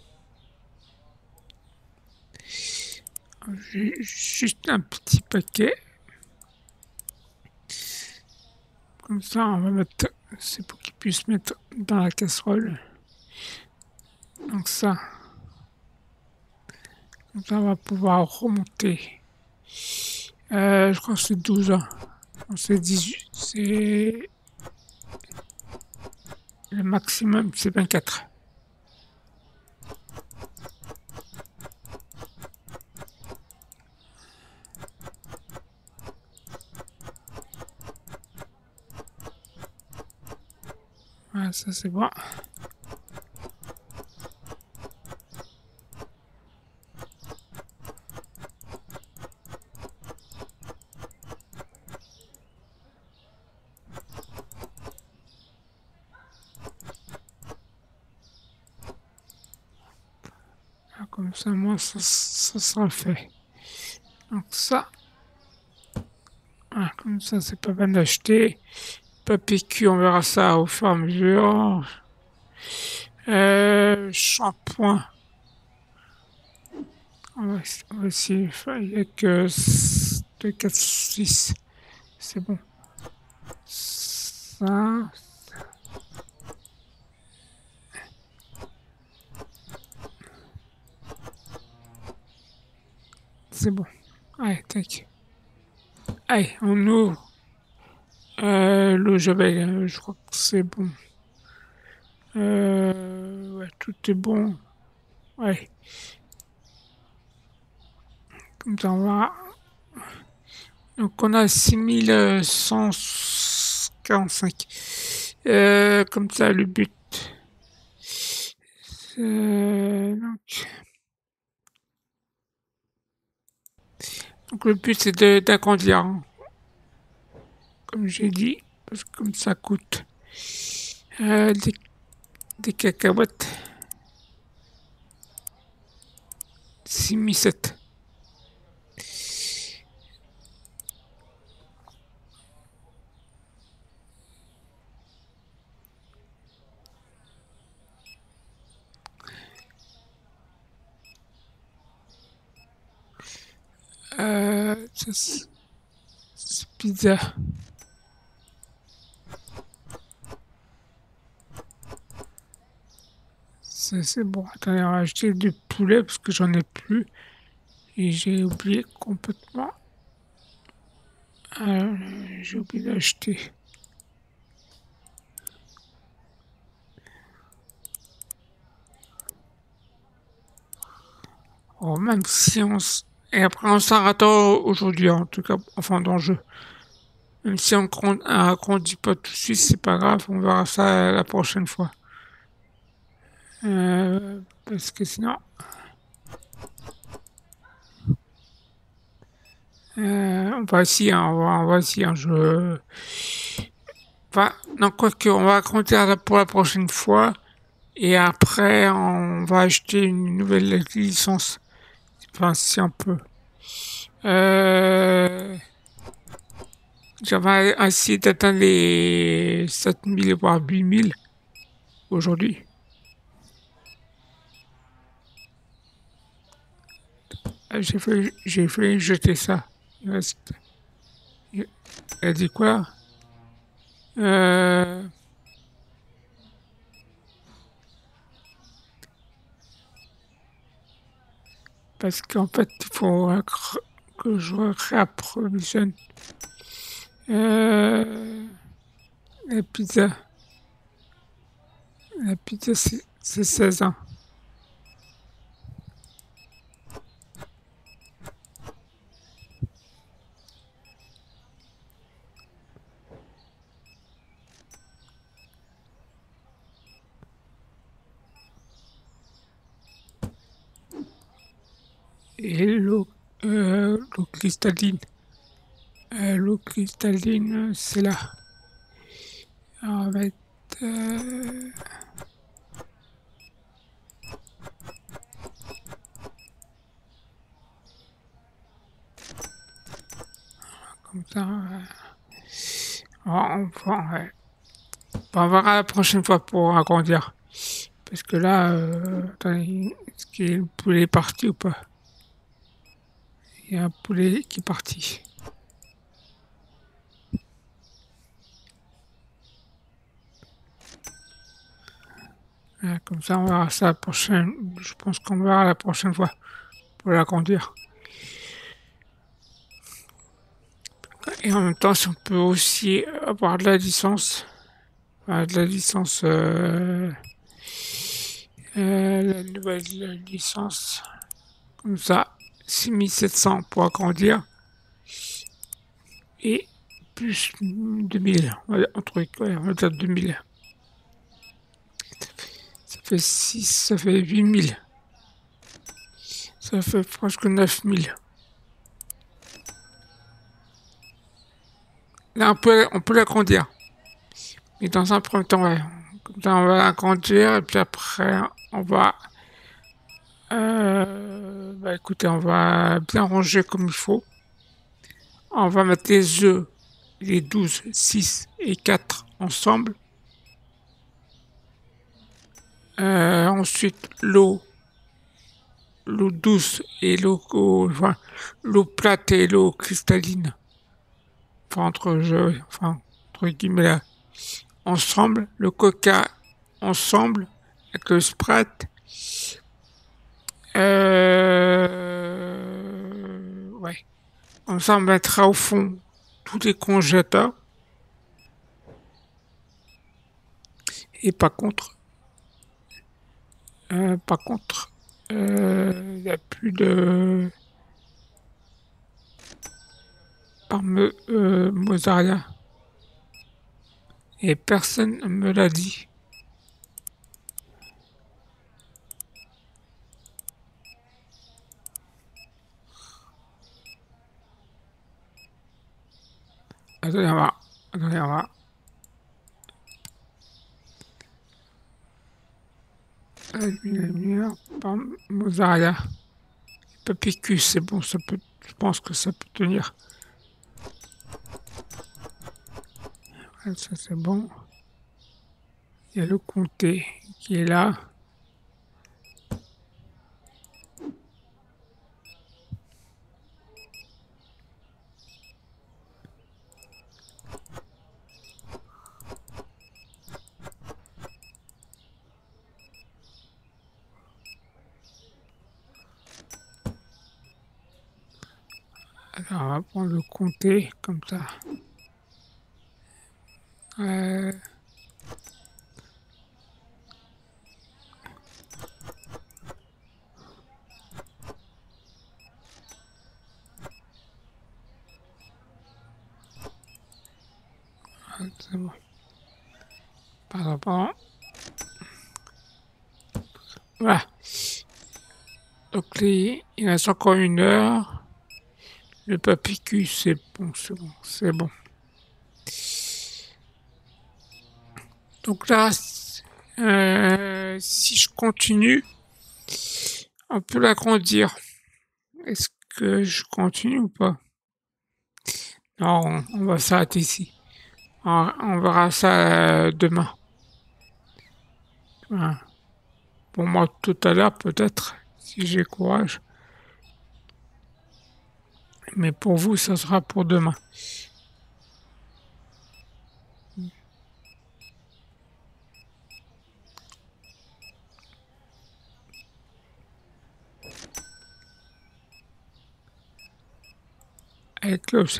J'ai juste un petit paquet. Comme ça, on va mettre. C'est pour qu'il puisse mettre dans la casserole. Donc ça. Comme ça, on va pouvoir remonter. Je crois que c'est 12 ans. Non, c'est 18. C'est. Le maximum, c'est 24. Voilà, ça c'est bon. Ah, comme ça, moi, ça sera fait. Donc ça, ah, comme ça, c'est pas mal d'acheter. Papier cul, on verra ça au fur et à mesure. Shampoing. On va essayer. Enfin, il n'y a que 2, 4, 6. C'est bon. Ça, c'est bon. Allez, tac. Allez, on ouvre. L'eau Javel, je crois que c'est bon. Ouais, tout est bon. Ouais, comme ça, on va. Donc, on a 6145. Comme ça, le but. Donc, le but, c'est d'agrandir, hein, comme j'ai dit, parce que comme ça coûte euh, des, des cacahuètes. 6007. Ça, c'est pizza. C'est bon. Attendez, on va acheter du poulet parce que j'en ai plus. Et j'ai oublié complètement. J'ai oublié d'acheter. Oh, même si et après on s'arrête aujourd'hui, en tout cas, enfin dans le jeu. Même si on agrandit pas tout de suite, c'est pas grave, on verra ça la prochaine fois. Parce que sinon, On va essayer, hein, on va essayer un jeu. Enfin, non, quoique, on va compter pour la prochaine fois. Et après, on va acheter une nouvelle licence. Enfin, si on peut. Euh, J'avais essayé d'atteindre les 7000 voire 8000 aujourd'hui. J'ai fait jeter ça. Il reste- Elle a dit quoi? Euh, Parce qu'en fait, il faut que je réapprovisionne euh, la pizza. La pizza, c'est 16 ans. Et l'eau cristalline. L'eau cristalline, c'est là. Alors, on va être, comme ça. Ouais. On verra la prochaine fois pour agrandir. Parce que là, attendez, est-ce que le poulet est parti ou pas? Il y a un poulet qui est parti. Comme ça, on verra ça la prochaine. Je pense qu'on verra la prochaine fois pour l'agrandir. Et en même temps, si on peut aussi avoir de la licence, de la licence, la nouvelle licence, comme ça, 6700 pour agrandir et plus 2000, un truc, ouais, on va dire 2000. Ça fait 6, ça fait 8000, ça fait presque 9000. Là, on peut l'agrandir. Mais dans un premier temps, ouais. Comme ça, on va l'agrandir et puis après, on va, bah écoutez, on va bien ranger comme il faut. On va mettre les œufs, les 12, 6 et 4 ensemble. Ensuite, l'eau douce et enfin, l'eau plate et l'eau cristalline. Enfin, entre guillemets là, ensemble. Le coca ensemble avec le Sprite. Ouais. Comme ça, on mettra au fond tous les congélateurs. Et par contre, il n'y a plus de mozzarella. Et personne ne me l'a dit. Attendez, on va. Attendez, on va. Lumière, par mozzarella. Papicus, c'est bon, ça peut. Je pense que ça peut tenir. Ouais, ça, c'est bon. Il y a le comté qui est là. Alors, on va prendre le comté comme ça. Euh, c'est bon. Pardon. Voilà. Donc, il reste encore 1 heure. Le papicus, c'est bon, c'est bon, c'est bon. Donc là, si je continue, on peut l'agrandir. Est-ce que je continue ou pas? Non, on va s'arrêter ici. On verra ça demain. Voilà. Pour moi, tout à l'heure, peut-être, si j'ai courage. Mais pour vous, ça sera pour demain. Avec le...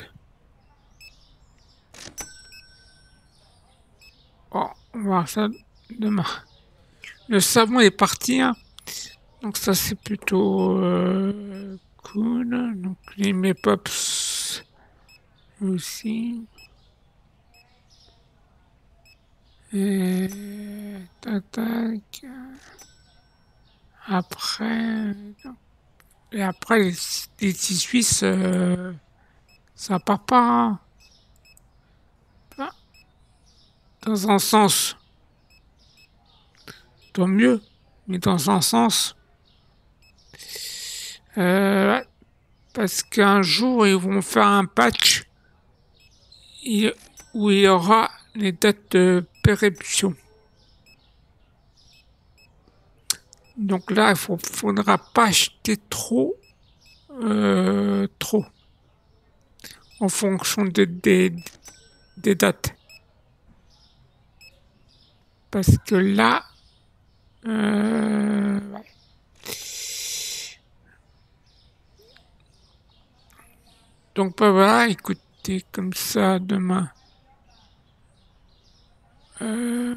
Bon, on va voir ça demain. Le savon est parti, hein. Donc ça, c'est plutôt cool. Donc les mes pops aussi. Et... Tac, tac. Après... Et après, les 6 Suisses, ça part pas, hein. Enfin, dans un sens, tant mieux. Mais dans un sens, ouais, parce qu'un jour, ils vont faire un patch où il y aura les dates de péremption. Donc là, faudra pas acheter trop, en fonction des dates. Parce que là, ouais. Donc bah, voilà, écoutez, comme ça, demain. Euh,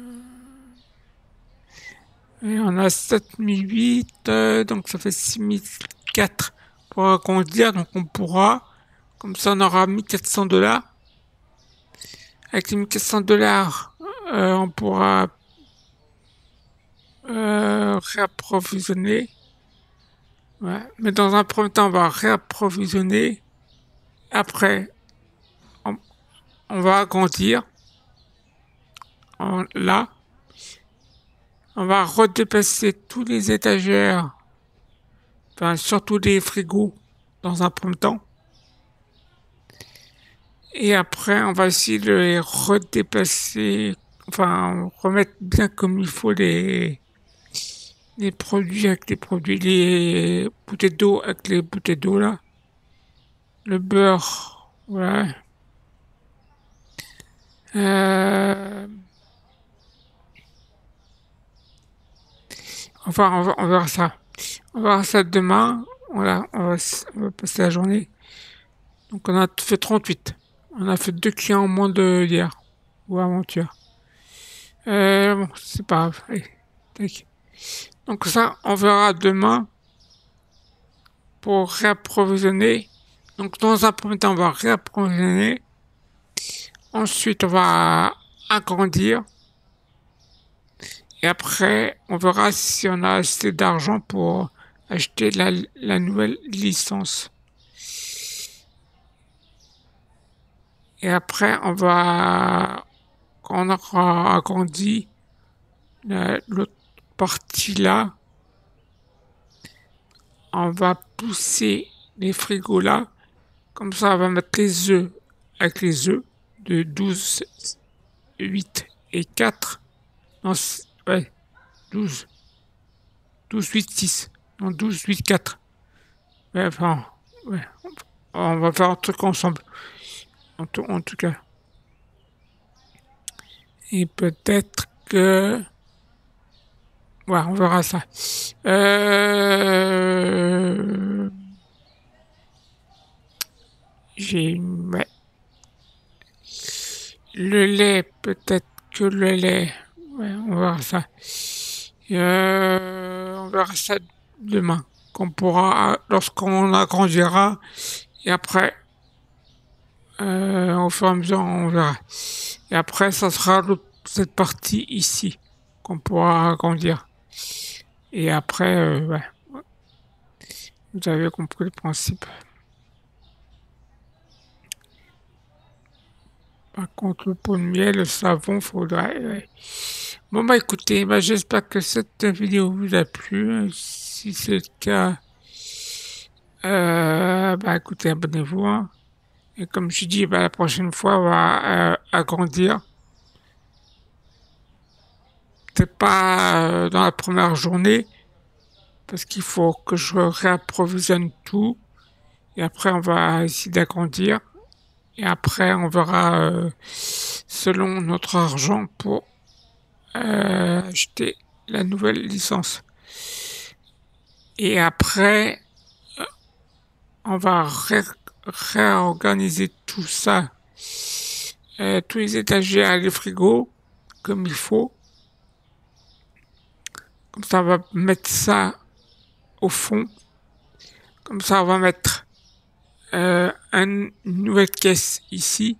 et on a 7008, donc ça fait 6004 pour agrandir, donc on pourra, comme ça on aura 1400 $. Avec les 1400 $, on pourra réapprovisionner. Ouais. Mais dans un premier temps, on va réapprovisionner. Après, on, on va agrandir. Là, on va redéplacer tous les étagères, enfin surtout les frigos, dans un premier temps. Et après, on va essayer de les redéplacer, enfin remettre bien comme il faut les produits avec les produits, les bouteilles d'eau avec les bouteilles d'eau là, le beurre, voilà. Euh, enfin, on verra ça. On verra ça demain. Voilà, on va passer la journée. Donc on a fait 38. On a fait 2 clients en moins de hier ou avant-hier. Bon, c'est pas grave. Allez, tac. Donc ça, on verra demain pour réapprovisionner. Donc dans un premier temps, on va réapprovisionner. Ensuite, on va agrandir. Et après, on verra si on a assez d'argent pour acheter la nouvelle licence. Et après, quand on aura agrandi l'autre partie là, on va pousser les frigos là. Comme ça, on va mettre les œufs avec les œufs de 12, 8 et 4. Non, ouais, 12, 12, 8, 6. Non, 12, 8, 4. Ouais, enfin, ouais, on va faire un truc ensemble. En tout cas. Et peut-être que... Ouais, on verra ça. Ouais. Le lait, peut-être que le lait. Ouais, on verra ça. On verra ça demain. Qu'on pourra, lorsqu'on agrandira. Et après, au fur et à mesure, on verra. Et après, ça sera cette partie ici qu'on pourra agrandir. Et après, ouais, vous avez compris le principe. Par contre, le pot de miel, le savon, faudrait. Ouais. Bon, bah écoutez, bah, j'espère que cette vidéo vous a plu. Si c'est le cas, bah écoutez, abonnez-vous, hein. Et comme je dis, bah, la prochaine fois, on va agrandir. C'est pas dans la première journée, parce qu'il faut que je réapprovisionne tout. Et après, on va essayer d'agrandir. Et après, on verra selon notre argent pour acheter la nouvelle licence. Et après, on va réorganiser tout ça, tous les étagères, les frigos, comme il faut. Comme ça, on va mettre ça au fond. Comme ça, on va mettre une nouvelle caisse ici.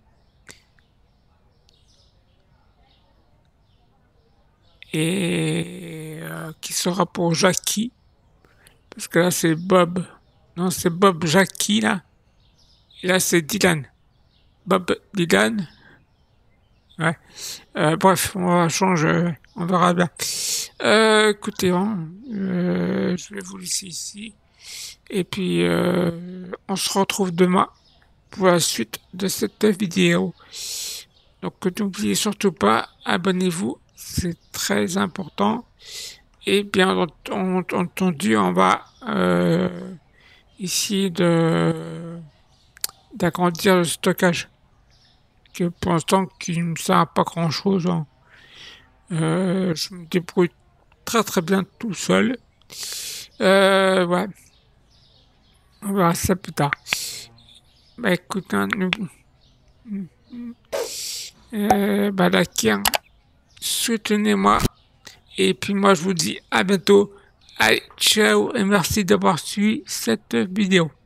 Et qui sera pour Jackie. Parce que là, c'est Bob. Non, c'est Bob Jackie, là. Et là, c'est Dylan. Bob Dylan. Ouais. Bref, on va changer. On verra bien. Écoutez, hein, je vais vous laisser ici. Et puis, on se retrouve demain pour la suite de cette vidéo. Donc, n'oubliez surtout pas, abonnez-vous. C'est très important. Et bien entendu, on va essayer d'agrandir le stockage, que pour l'instant qui ne me sert à pas grand-chose, hein. Je me débrouille très très bien tout seul. Ouais, on verra ça plus tard. Bah écoute, hein, bah d'accord, soutenez-moi. Et puis moi je vous dis à bientôt. Allez, ciao et merci d'avoir suivi cette vidéo.